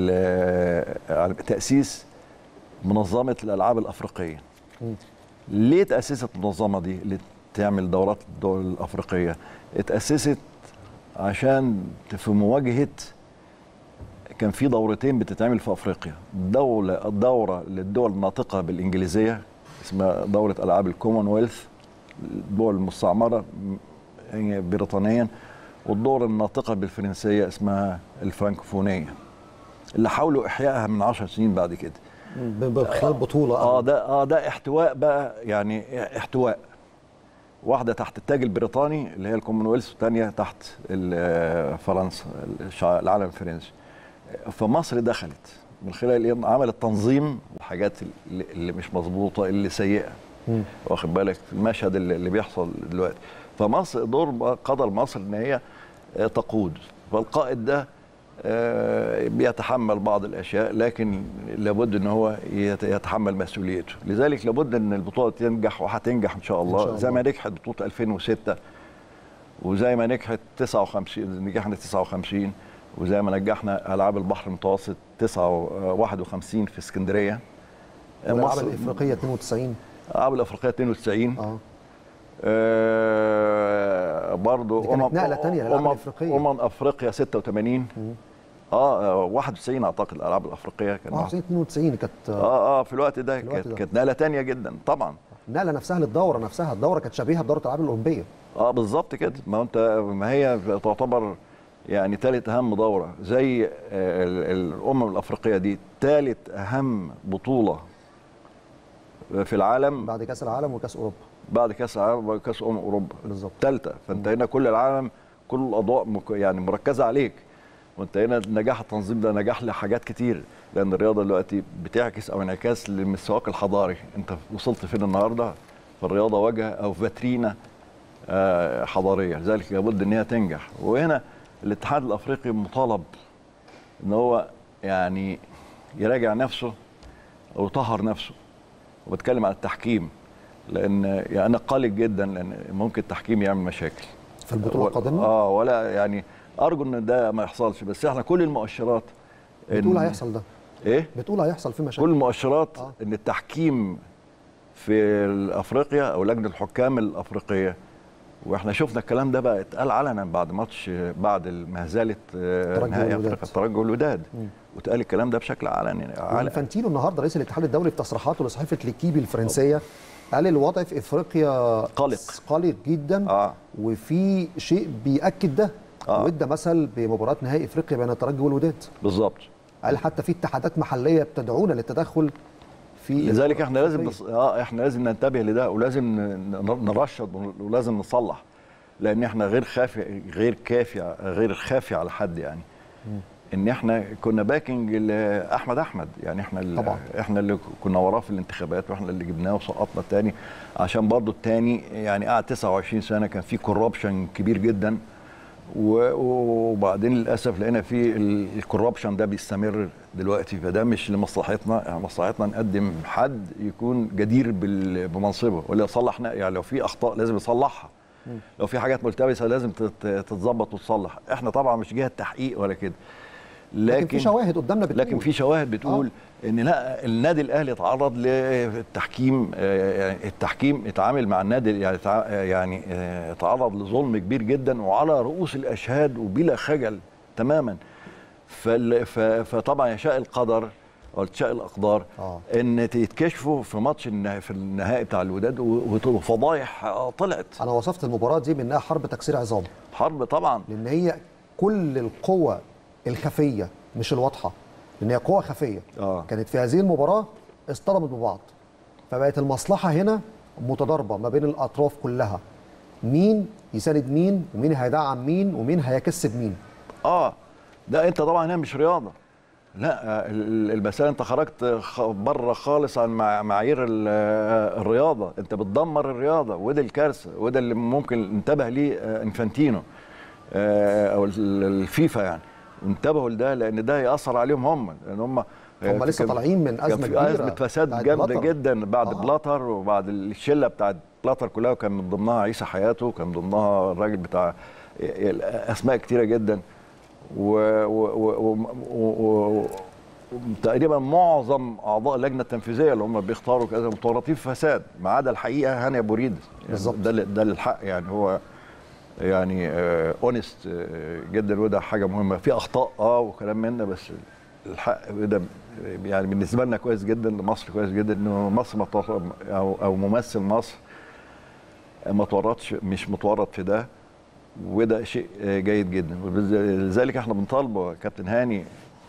Speaker 2: تاسيس منظمه الالعاب الافريقيه. م. ليه تاسست المنظمه دي اللي تعمل دورات الدول الافريقيه؟ اتاسست عشان في مواجهه، كان في دورتين بتتعمل في افريقيا، دوله دوره للدول الناطقه بالانجليزيه اسمها دوره العاب الكومنولث، الدول المستعمره بريطانيا، والدوره الناطقه بالفرنسيه اسمها الفرنكوفونيه، اللي حاولوا احيائها من عشر سنين بعد كده
Speaker 1: خلال بطوله.
Speaker 2: اه ده اه ده احتواء بقى، يعني احتواء، واحده تحت التاج البريطاني اللي هي الكومنولث، والثانيه تحت فرنسا العالم الفرنسي. فمصر دخلت من خلال عملت تنظيم الحاجات اللي مش مظبوطه اللي سيئه، واخد بالك في المشهد اللي بيحصل دلوقتي. فمصر دور قضى مصر ان هي تقود، فالقائد ده بيتحمل بعض الاشياء، لكن لابد ان هو يتحمل مسؤوليته. لذلك لابد ان البطوله تنجح، وهتنجح ان شاء الله, إن شاء الله. زي ما نجحت بطوله ألفين وستة، وزي ما نجحت تسعة وخمسين، نجحنا تسعة وخمسين، وزي ما نجحنا العاب البحر المتوسط واحد وخمسين في اسكندريه.
Speaker 1: الالعاب الافريقيه اثنين وتسعين،
Speaker 2: الالعاب الافريقيه اثنين وتسعين.
Speaker 1: اه
Speaker 2: آه برضه
Speaker 1: امم نقله ثانيه للالعاب الافريقيه.
Speaker 2: امم افريقيا ستة وثمانين. مم. اه واحد وتسعين اعتقد الالعاب الافريقيه كانت
Speaker 1: واحد وتسعين اثنين وتسعين كانت
Speaker 2: اه اه في الوقت ده كانت كانت نقله ثانيه جدا طبعا.
Speaker 1: النقله نفسها للدوره نفسها، الدوره كانت شبيهه بدوره الالعاب الاولمبيه.
Speaker 2: اه بالظبط كده، ما انت ما هي تعتبر يعني ثالث اهم دوره، زي الامم الافريقيه دي ثالث اهم بطوله في العالم
Speaker 1: بعد كاس العالم وكاس اوروبا.
Speaker 2: بعد كاس العالم وكاس امم اوروبا
Speaker 1: بالظبط،
Speaker 2: ثالثه. فانت هنا كل العالم كل الاضواء يعني مركزه عليك، وانت هنا نجاح التنظيم ده نجاح لحاجات كتير، لان الرياضه دلوقتي بتعكس او انعكاس للمستواك الحضاري، انت وصلت فين النهارده؟ فالرياضه واجهه او فاترينا حضاريه، لذلك لابد ان هي تنجح. وهنا الاتحاد الافريقي مطالب ان هو يعني يراجع نفسه او يطهر نفسه، وبتكلم عن التحكيم، لان يعني انا قلق جدا لان ممكن التحكيم يعمل مشاكل
Speaker 1: في البطوله القادمه.
Speaker 2: اه ولا يعني ارجو ان ده ما يحصلش، بس احنا كل المؤشرات
Speaker 1: بتقول هيحصل ده.
Speaker 2: ايه؟
Speaker 1: بتقول هيحصل في مشاكل.
Speaker 2: كل المؤشرات
Speaker 1: آه.
Speaker 2: ان التحكيم في افريقيا او لجنه الحكام الافريقيه، واحنا شفنا الكلام ده بقى اتقال علنا بعد ماتش بعد مهزله نهائي افريقيا الترجي والوداد، واتقال الكلام ده بشكل علني.
Speaker 1: انفانتينو النهارده رئيس الاتحاد الدولي في تصريحاته لصحيفه ليكيبي الفرنسيه قال الوضع في افريقيا
Speaker 2: قلق
Speaker 1: قلق جدا.
Speaker 2: آه.
Speaker 1: وفي شيء بيأكد ده. آه. وادى مثل بمباراه نهائي افريقيا بين الترجي والوداد.
Speaker 2: بالظبط.
Speaker 1: قال حتى في اتحادات محليه بتدعونا للتدخل في،
Speaker 2: لذلك احنا لازم نص... اه احنا لازم ننتبه لده، ولازم نرشد ولازم نصلح، لان احنا غير خافي غير كافي غير خافي على حد، يعني م. ان احنا كنا باكينج لاحمد احمد، يعني احنا اللي
Speaker 1: طبعا.
Speaker 2: احنا اللي كنا وراه في الانتخابات، واحنا اللي جبناه وسقطنا الثاني، عشان برضو الثاني يعني قعد تسعة وعشرين سنه، كان في كوربشن كبير جدا وبعدين للاسف لقينا في الكوربشن ده بيستمر دلوقتي، فده مش لمصلحتنا. يعني مصلحتنا نقدم حد يكون جدير بمنصبه واللي يصلح، يعني لو في اخطاء لازم يصلحها، لو في حاجات ملتبسه لازم تتظبط وتصلح. احنا طبعا مش جهه تحقيق ولا كده، لكن,
Speaker 1: لكن في شواهد قدامنا بتقول
Speaker 2: لكن في شواهد بتقول آه. ان لا، النادي الاهلي تعرض للتحكيم، يعني التحكيم اتعامل مع النادي يعني يعني تعرض لظلم كبير جدا وعلى رؤوس الاشهاد وبلا خجل تماما. فطبعا يشاء القدر او تشاء الاقدار آه. ان يتكشفوا في ماتش في النهائي بتاع الوداد وفضايح طلعت.
Speaker 1: انا وصفت المباراه دي بانها حرب تكسير عظام.
Speaker 2: حرب طبعا،
Speaker 1: لان هي كل القوى الخفيه مش الواضحه، لان هي قوى خفيه آه. كانت في هذه المباراه اصطدمت ببعض، فبقت المصلحه هنا متضاربه ما بين الاطراف كلها، مين يساند مين ومين هيدعم مين ومين هيكسب مين.
Speaker 2: اه ده انت طبعا هنا مش رياضه، لا المسألة انت خرجت بره خالص عن معايير الرياضه، انت بتدمر الرياضه، وده الكارثه، وده اللي ممكن انتبه ليه انفانتينو او الفيفا، يعني انتبهوا لده لان ده هيأثر عليهم هم، لان هم
Speaker 1: هم لسه طالعين من ازمه كبيره،
Speaker 2: ازمه فساد جامده جدا بعد آه. بلاتر وبعد الشله بتاعت بلاتر كلها، وكان من ضمنها عيسى حياته وكان من ضمنها الراجل بتاع اسماء كتيره جدا، وتقريبا معظم اعضاء اللجنه التنفيذيه اللي هم بيختاروا كذا متورطين في فساد، ما عدا الحقيقه هاني ابو ريد
Speaker 1: بالظبط.
Speaker 2: ده ده الحق، يعني هو يعني اونست جدا، وده حاجه مهمه. في اخطاء اه وكلام من ده، بس الحق ده يعني بالنسبه لنا كويس جدا، لمصر كويس جدا انه مصر او او ممثل مصر ما تورطش، مش متورط في ده، وده شيء جيد جدا. ولذلك احنا بنطالبه كابتن هاني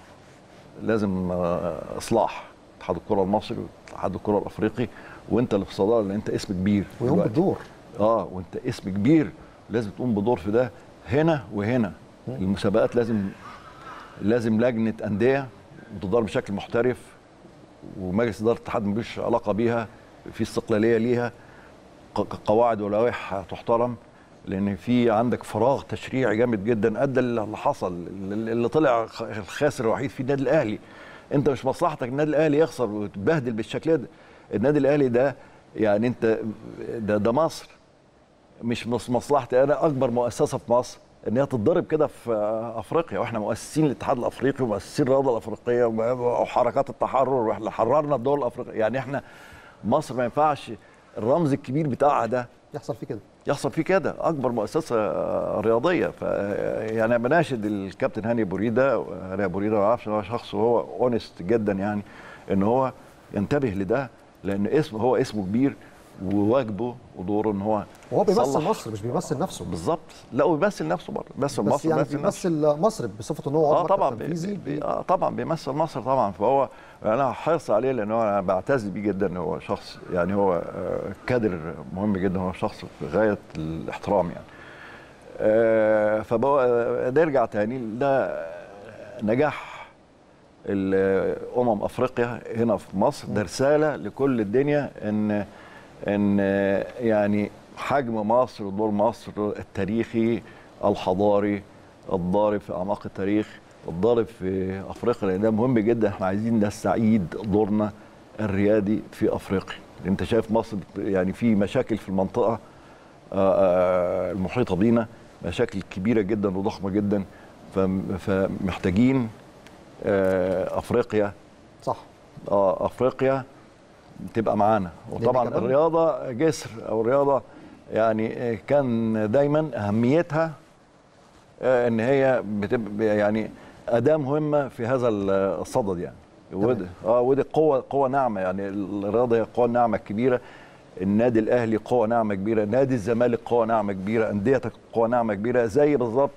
Speaker 2: لازم اصلاح اتحاد الكره المصري واتحاد الكره الافريقي، وانت اللي في صداره لان انت اسم كبير
Speaker 1: ويقوم بالدور.
Speaker 2: اه وانت اسم كبير لازم تقوم بدور في ده هنا وهنا. المسابقات لازم لازم لجنه انديه وتدار بشكل محترف، ومجلس اداره الاتحاد ملوش علاقه بيها، في استقلاليه ليها، قواعد ولوائح تحترم، لان في عندك فراغ تشريعي جامد جدا ادى اللي حصل، اللي طلع الخاسر الوحيد في النادي الاهلي. انت مش مصلحتك النادي الاهلي يخسر ويتبهدل بالشكل ده. النادي الاهلي ده يعني انت ده, ده مصر، مش مصلحتي انا اكبر مؤسسه في مصر ان هي تتضرب كده في افريقيا، واحنا مؤسسين الاتحاد الافريقي ومؤسسين الرياضه الافريقيه وحركات التحرر، واحنا حررنا الدول الافريقيه. يعني احنا مصر ما ينفعش الرمز الكبير بتاعها ده
Speaker 1: يحصل فيه كده،
Speaker 2: يحصل فيه كده، اكبر مؤسسه رياضيه. ف يعني انا بناشد الكابتن هاني ابو ريده، هاني ابو ريده ما اعرفش هو شخص وهو اونست جدا، يعني ان هو ينتبه لده، لان اسمه هو اسمه كبير وواجبه ودوره ان هو
Speaker 1: وهو بيمثل مصر مش بيمثل نفسه.
Speaker 2: بالظبط، لا هو بيمثل نفسه برضه، بيمثل
Speaker 1: بس
Speaker 2: مصر،
Speaker 1: يعني بيمثل مصر بصفه ان هو
Speaker 2: اه طبعا بي بي اه طبعا بيمثل مصر طبعا. فهو انا حرص عليه لان هو انا بعتز بيه جدا، هو شخص يعني هو كادر مهم جدا، هو شخص في غايه الاحترام يعني. آه فبقى نرجع تاني ده نجاح الامم افريقيا هنا في مصر، ده رساله لكل الدنيا ان ان يعني حجم مصر ودور مصر التاريخي الحضاري الضارب في اعماق التاريخ، الضارب في افريقيا، لان ده مهم جدا. احنا عايزين نستعيد دورنا الريادي في افريقيا. انت شايف مصر يعني في مشاكل في المنطقه المحيطه بينا، مشاكل كبيره جدا وضخمه جدا، فمحتاجين افريقيا
Speaker 1: صح
Speaker 2: اه افريقيا تبقى معانا. وطبعا الرياضه جسر، او الرياضه يعني كان دايما اهميتها ان هي بتبقى يعني اداه مهمه في هذا الصدد يعني. ودي اه ودي قوه قوه ناعمه، يعني الرياضه هي قوه ناعمه كبيره. النادي الاهلي قوه ناعمه كبيره، نادي الزمالك قوه ناعمه كبيره، انديتك قوه ناعمه كبيره، زي بالظبط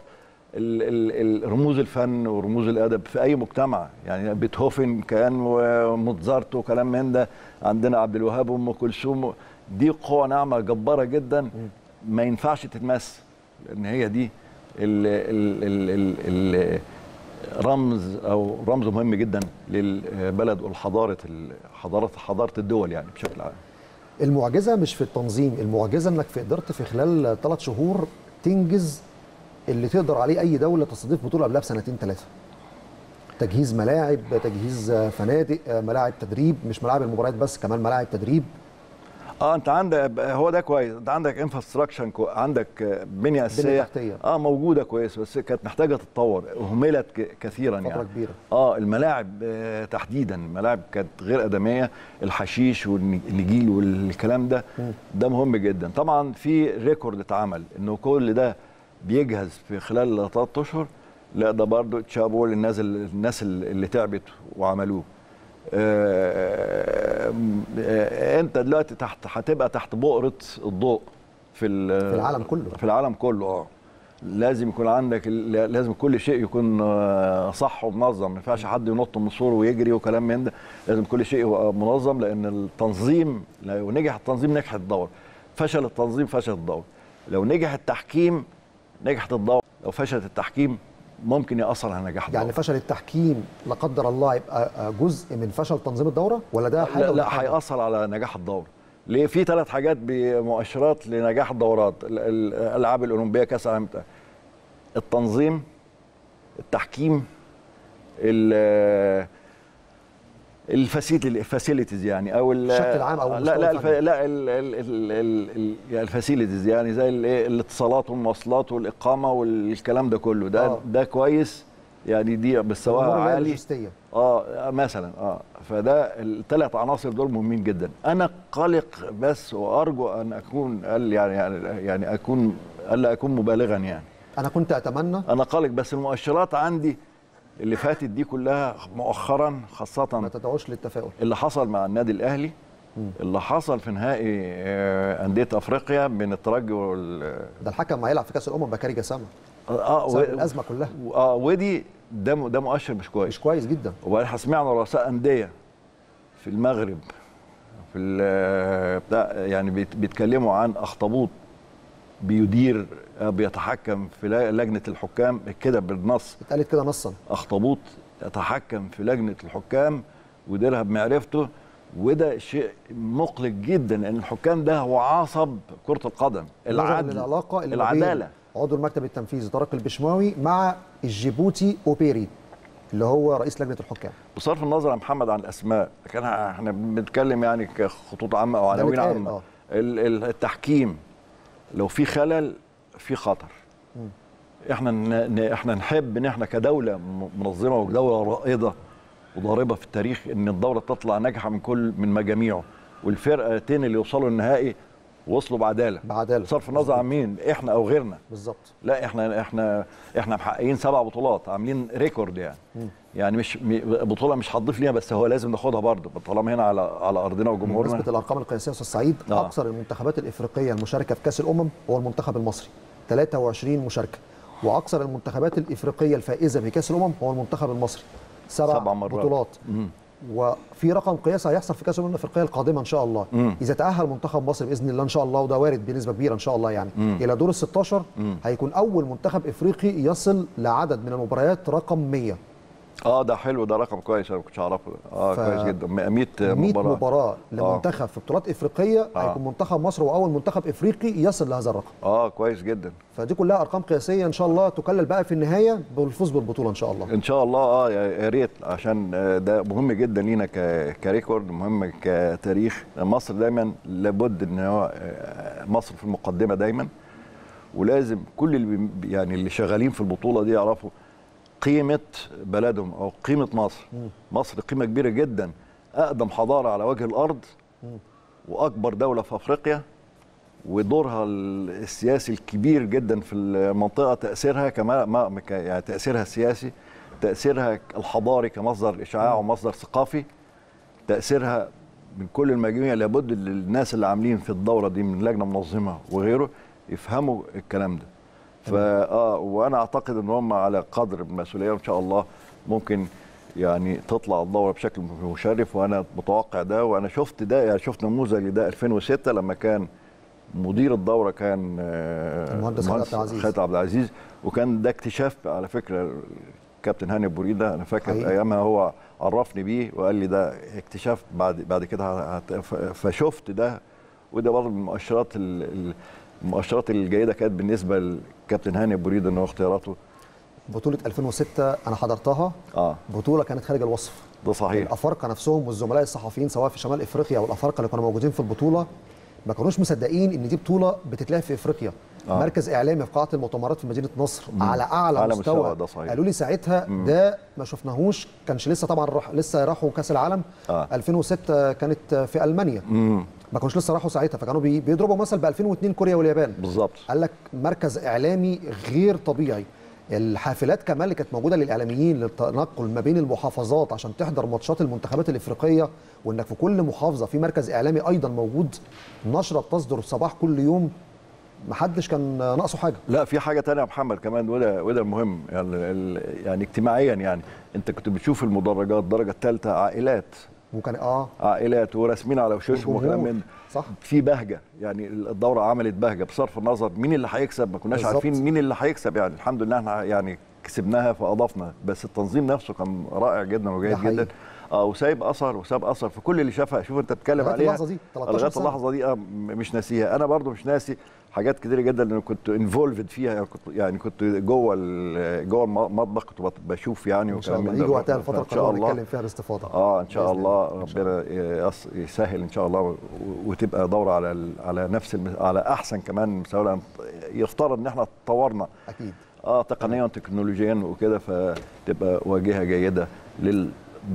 Speaker 2: رموز الفن ورموز الادب في اي مجتمع. يعني بيتهوفن كان وموتزارت وكلام من ده، عندنا عبد الوهاب وام كلثوم، دي قوه ناعمه جباره جدا ما ينفعش تتمس، لان هي دي ال ال ال ال رمز او رمز مهم جدا للبلد والحضاره حضاره حضاره الدول يعني بشكل عام.
Speaker 1: المعجزه مش في التنظيم، المعجزه انك في قدرت في خلال ثلاث شهور تنجز اللي تقدر عليه اي دوله تستضيف بطوله قبلها بسنتين ثلاثه؟ تجهيز ملاعب، تجهيز فنادق، ملاعب تدريب، مش ملاعب المباريات بس، كمان ملاعب تدريب.
Speaker 2: اه انت عندك، هو ده كويس، انت عندك انفراستراكشر، عندك بنيه اساسيه اه موجوده كويس، بس كانت محتاجه تتطور، اهملت كثيرا
Speaker 1: فتره
Speaker 2: يعني.
Speaker 1: كبيره.
Speaker 2: اه الملاعب آه تحديدا، الملاعب كانت غير ادميه، الحشيش والنجيل والكلام ده م. ده مهم جدا. طبعا في ريكورد اتعمل انه كل ده بيجهز في خلال ثلاث اشهر، لا ده برضه تشابو للناس الناس اللي تعبت وعملوه. آه آه انت دلوقتي تحت هتبقى تحت بؤره الضوء في
Speaker 1: في العالم كله
Speaker 2: في العالم كله اه لازم يكون عندك، لازم كل شيء يكون صح ومنظم، ما ينفعش حد ينط من سور ويجري وكلام من ده، لازم كل شيء يبقى منظم، لان التنظيم لو نجح التنظيم نجحت الدوره، فشل التنظيم فشلت الدوره، لو نجح التحكيم نجحت الدوره، لو فشلت التحكيم ممكن ياثر على نجاح الدوره.
Speaker 1: يعني فشل التحكيم لا قدر الله يبقى جزء من فشل تنظيم الدوره ولا ده حاجه؟
Speaker 2: لا, لا هياثر على نجاح الدوره. ليه؟ في ثلاث حاجات بمؤشرات لنجاح الدورات، الالعاب الاولمبيه، كاس العالم، التنظيم، التحكيم، الفاسيلتيز يعني، او
Speaker 1: الشكل العام او
Speaker 2: لا لا الف... لا الفاسيلتيز يعني زي الاتصالات والمواصلات والاقامه والكلام ده كله، ده آه. ده كويس يعني، دي مستواها عالي اه مثلا اه فده الثلاث عناصر دول مهمين جدا. انا قلق بس، وارجو ان اكون يعني يعني يعني اكون الا اكون مبالغا يعني.
Speaker 1: انا كنت اتمنى،
Speaker 2: انا قلق، بس المؤشرات عندي اللي فاتت دي كلها مؤخرا، خاصه
Speaker 1: ما تدعوش للتفاؤل،
Speaker 2: اللي حصل مع النادي الاهلي، م. اللي حصل في نهائي انديه افريقيا بين الترجي وال
Speaker 1: ده الحكم هيلعب في كاس الامم بكاري جسامه
Speaker 2: اه
Speaker 1: و... الازمه كلها
Speaker 2: اه ودي ده ده مؤشر مش كويس،
Speaker 1: مش كويس جدا.
Speaker 2: وبعدين سمعنا رؤساء انديه في المغرب في بتاع يعني بيتكلموا عن اخطبوط بيدير بيتحكم في لجنه الحكام كده بالنص،
Speaker 1: اتقالت كده نصا،
Speaker 2: اخطبوط يتحكم في لجنه الحكام ويديرها بمعرفته، وده شيء مقلق جدا، لان الحكام ده هو عصب كره القدم، العدل،
Speaker 1: العلاقه اللي
Speaker 2: العداله.
Speaker 1: عضو المكتب التنفيذي طارق البشماوي مع الجيبوتي اوبيري اللي هو رئيس لجنه الحكام.
Speaker 2: بصرف النظر يا محمد عن الاسماء، لكن احنا بنتكلم يعني كخطوط عامه او عناوين عامه. آه. التحكيم لو في خلل في خطر. م. احنا احنا نحب ان احنا كدوله منظمه ودوله رائده وضاربه في التاريخ ان الدوره تطلع ناجحه من كل من مجاميعه، والفرقتين اللي يوصلوا النهائي وصلوا بعداله
Speaker 1: بعداله
Speaker 2: بصرف النظر عن مين، احنا او غيرنا.
Speaker 1: بالظبط.
Speaker 2: لا احنا احنا احنا محققين سبع بطولات، عاملين ريكورد يعني. م. يعني مش بطوله مش هتضيف ليها، بس هو لازم ناخدها برضه طالما هنا على على ارضنا وجمهورنا.
Speaker 1: بمناسبه الارقام القياسيه استاذ سعيد، آه. اكثر المنتخبات الافريقيه المشاركه في كاس الامم هو المنتخب المصري، ثلاثة وعشرين مشاركه، واكثر المنتخبات الافريقيه الفائزه بكاس الامم هو المنتخب المصري، سبع, سبع بطولات. مم. وفي رقم قياسي هيحصل في كاس الامم الافريقيه القادمه ان شاء الله. مم. اذا تاهل منتخب مصر باذن الله ان شاء الله، وده وارد بنسبه كبيره ان شاء الله يعني، مم. الى دور ال ستاشر، مم. هيكون اول منتخب افريقي يصل لعدد من المباريات رقم مية.
Speaker 2: اه ده حلو، ده رقم كويس، انا ما كنتش اعرفه. اه ف... كويس جدا. مية مباراه
Speaker 1: مية مباراه لمنتخب آه. في بطولات افريقيه، آه. هيكون منتخب مصر هو اول منتخب افريقي يصل لهذا الرقم.
Speaker 2: اه كويس جدا.
Speaker 1: فدي كلها ارقام قياسيه ان شاء الله تكلل بقى في النهايه بالفوز بالبطوله ان شاء الله.
Speaker 2: ان شاء الله. اه يا ريت، عشان ده مهم جدا لينا كريكورد، مهم كتاريخ. مصر دايما لابد ان هو مصر في المقدمه دايما، ولازم كل اللي يعني اللي شغالين في البطوله دي يعرفوا قيمة بلدهم أو قيمة مصر. م. مصر قيمة كبيرة جدا، أقدم حضارة على وجه الأرض، م. وأكبر دولة في أفريقيا، ودورها السياسي الكبير جدا في المنطقة، تأثيرها كمان يعني تأثيرها السياسي، تأثيرها الحضاري كمصدر إشعاع ومصدر ثقافي، تأثيرها من كل المجاميع. لابد الناس اللي عاملين في الدورة دي من لجنة منظمة وغيره يفهموا الكلام ده. فا اه وانا اعتقد ان هم على قدر من المسؤوليه، وان شاء الله ممكن يعني تطلع الدوره بشكل مشرف، وانا متوقع ده، وانا شفت ده يعني شفت نموذج لده ألفين وستة لما كان مدير الدوره كان
Speaker 1: المهندس
Speaker 2: خالد عبد العزيز، وكان ده اكتشاف على فكره كابتن هاني بوريده، انا فاكر حقيقي. ايامها هو عرفني بيه وقال لي ده اكتشاف بعد بعد كده، فشفت ده، وده برضه من المؤشرات المؤشرات الجيده كانت بالنسبه للكابتن هاني أبو ريده ان هو اختياراته.
Speaker 1: بطوله ألفين وستة انا حضرتها،
Speaker 2: اه
Speaker 1: بطوله كانت خارج الوصف.
Speaker 2: ده صحيح.
Speaker 1: الافارقه نفسهم والزملاء الصحفيين سواء في شمال افريقيا او الافارقه اللي كانوا موجودين في البطوله ما كانوش مصدقين ان دي بطوله بتتلعب في افريقيا. آه. مركز اعلامي في قاعه المؤتمرات في مدينه نصر مم. على اعلى على مستوى, مستوى.
Speaker 2: ده صحيح.
Speaker 1: قالوا لي ساعتها مم. ده ما شفناهوش، كانش لسه طبعا رح لسه راحوا كاس العالم. آه. ألفين وستة كانت في المانيا. مم. ما كانوش لسه راحوا ساعتها، فكانوا بي بيضربوا مثل ب ألفين واثنين كوريا واليابان.
Speaker 2: بالظبط.
Speaker 1: قال لك مركز اعلامي غير طبيعي. الحافلات كمان اللي كانت موجوده للاعلاميين للتنقل ما بين المحافظات عشان تحضر ماتشات المنتخبات الافريقيه، وانك في كل محافظه في مركز اعلامي ايضا موجود، نشره بتصدر صباح كل يوم، ما حدش كان ناقصه حاجه.
Speaker 2: لا في حاجه ثانيه يا محمد كمان، وده وده مهم يعني, يعني اجتماعيا، يعني انت كنت بتشوف المدرجات الدرجه الثالثه عائلات،
Speaker 1: وكان اه
Speaker 2: عائلات وراسمين على وشوشهم وكلام من
Speaker 1: صح،
Speaker 2: في بهجه، يعني الدوره عملت بهجه بصرف النظر مين اللي هيكسب، ما كناش بالزبط. عارفين مين اللي هيكسب، يعني الحمد لله احنا يعني كسبناها فاضفنا، بس التنظيم نفسه كان رائع جدا وجيد جدا. اه وسايب اثر وساب اثر في كل اللي شافها. شوف انت بتتكلم عليها
Speaker 1: اللحظه دي
Speaker 2: لغايه اللحظه دي اه مش ناسيها، انا برضو مش ناسي حاجات كتيره جدا لان كنت انفولفد فيها، يعني كنت يعني كنت جوه جوه المطبخ كنت بشوف يعني
Speaker 1: وكلام من ده. يجي وقتها الفتره اللي نتكلم فيها باستفاضه.
Speaker 2: اه ان شاء الله ربنا يسهل ان شاء الله وتبقى دوره على على نفس على احسن كمان مستوى، يفترض ان احنا تطورنا
Speaker 1: اكيد
Speaker 2: اه تقنيا وتكنولوجيا وكده، فتبقى واجهه جيده لل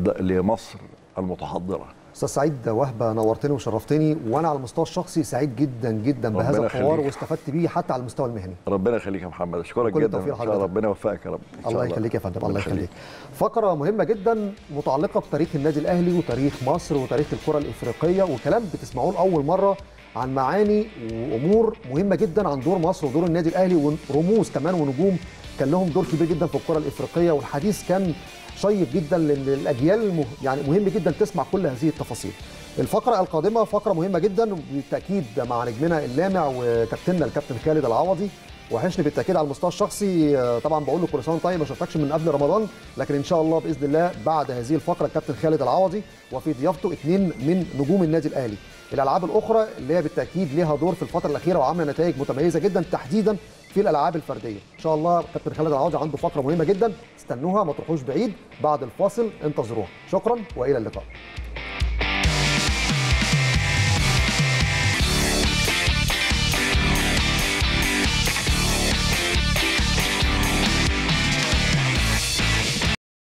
Speaker 2: لمصر المتحضره.
Speaker 1: استاذ سعيد وهبه نورتني وشرفتني، وانا على المستوى الشخصي سعيد جدا جدا بهذا الحوار واستفدت بيه حتى على المستوى المهني.
Speaker 2: ربنا يخليك يا محمد، اشكرك جدا، ان شاء الله ربنا يوفقك يا رب.
Speaker 1: الله يخليك يا فندم، الله يخليك. فقره مهمه جدا متعلقه بتاريخ النادي الاهلي وتاريخ مصر وتاريخ الكره الافريقيه، وكلام بتسمعوه لاول مره عن معاني وامور مهمه جدا عن دور مصر ودور النادي الاهلي، ورموز كمان ونجوم كان لهم دور كبير جدا في الكره الافريقيه، والحديث كان شيق جدا لان الاجيال المه... يعني مهم جدا تسمع كل هذه التفاصيل. الفقره القادمه فقره مهمه جدا بالتاكيد مع نجمنا اللامع وكابتننا الكابتن خالد العوضي، وحشني بالتاكيد على المستوى الشخصي. طبعا بقول له كل سنه طيب، ما شفتكش من قبل رمضان، لكن ان شاء الله باذن الله بعد هذه الفقره الكابتن خالد العوضي وفي ضيافته اثنين من نجوم النادي الاهلي. الالعاب الاخرى اللي هي بالتاكيد ليها دور في الفتره الاخيره وعامله نتائج متميزه جدا تحديدا في الالعاب الفرديه. ان شاء الله كابتن خالد العوضي عنده فقره مهمه جدا، استنوها ما تروحوش بعيد، بعد الفاصل انتظروها. شكرا والى اللقاء.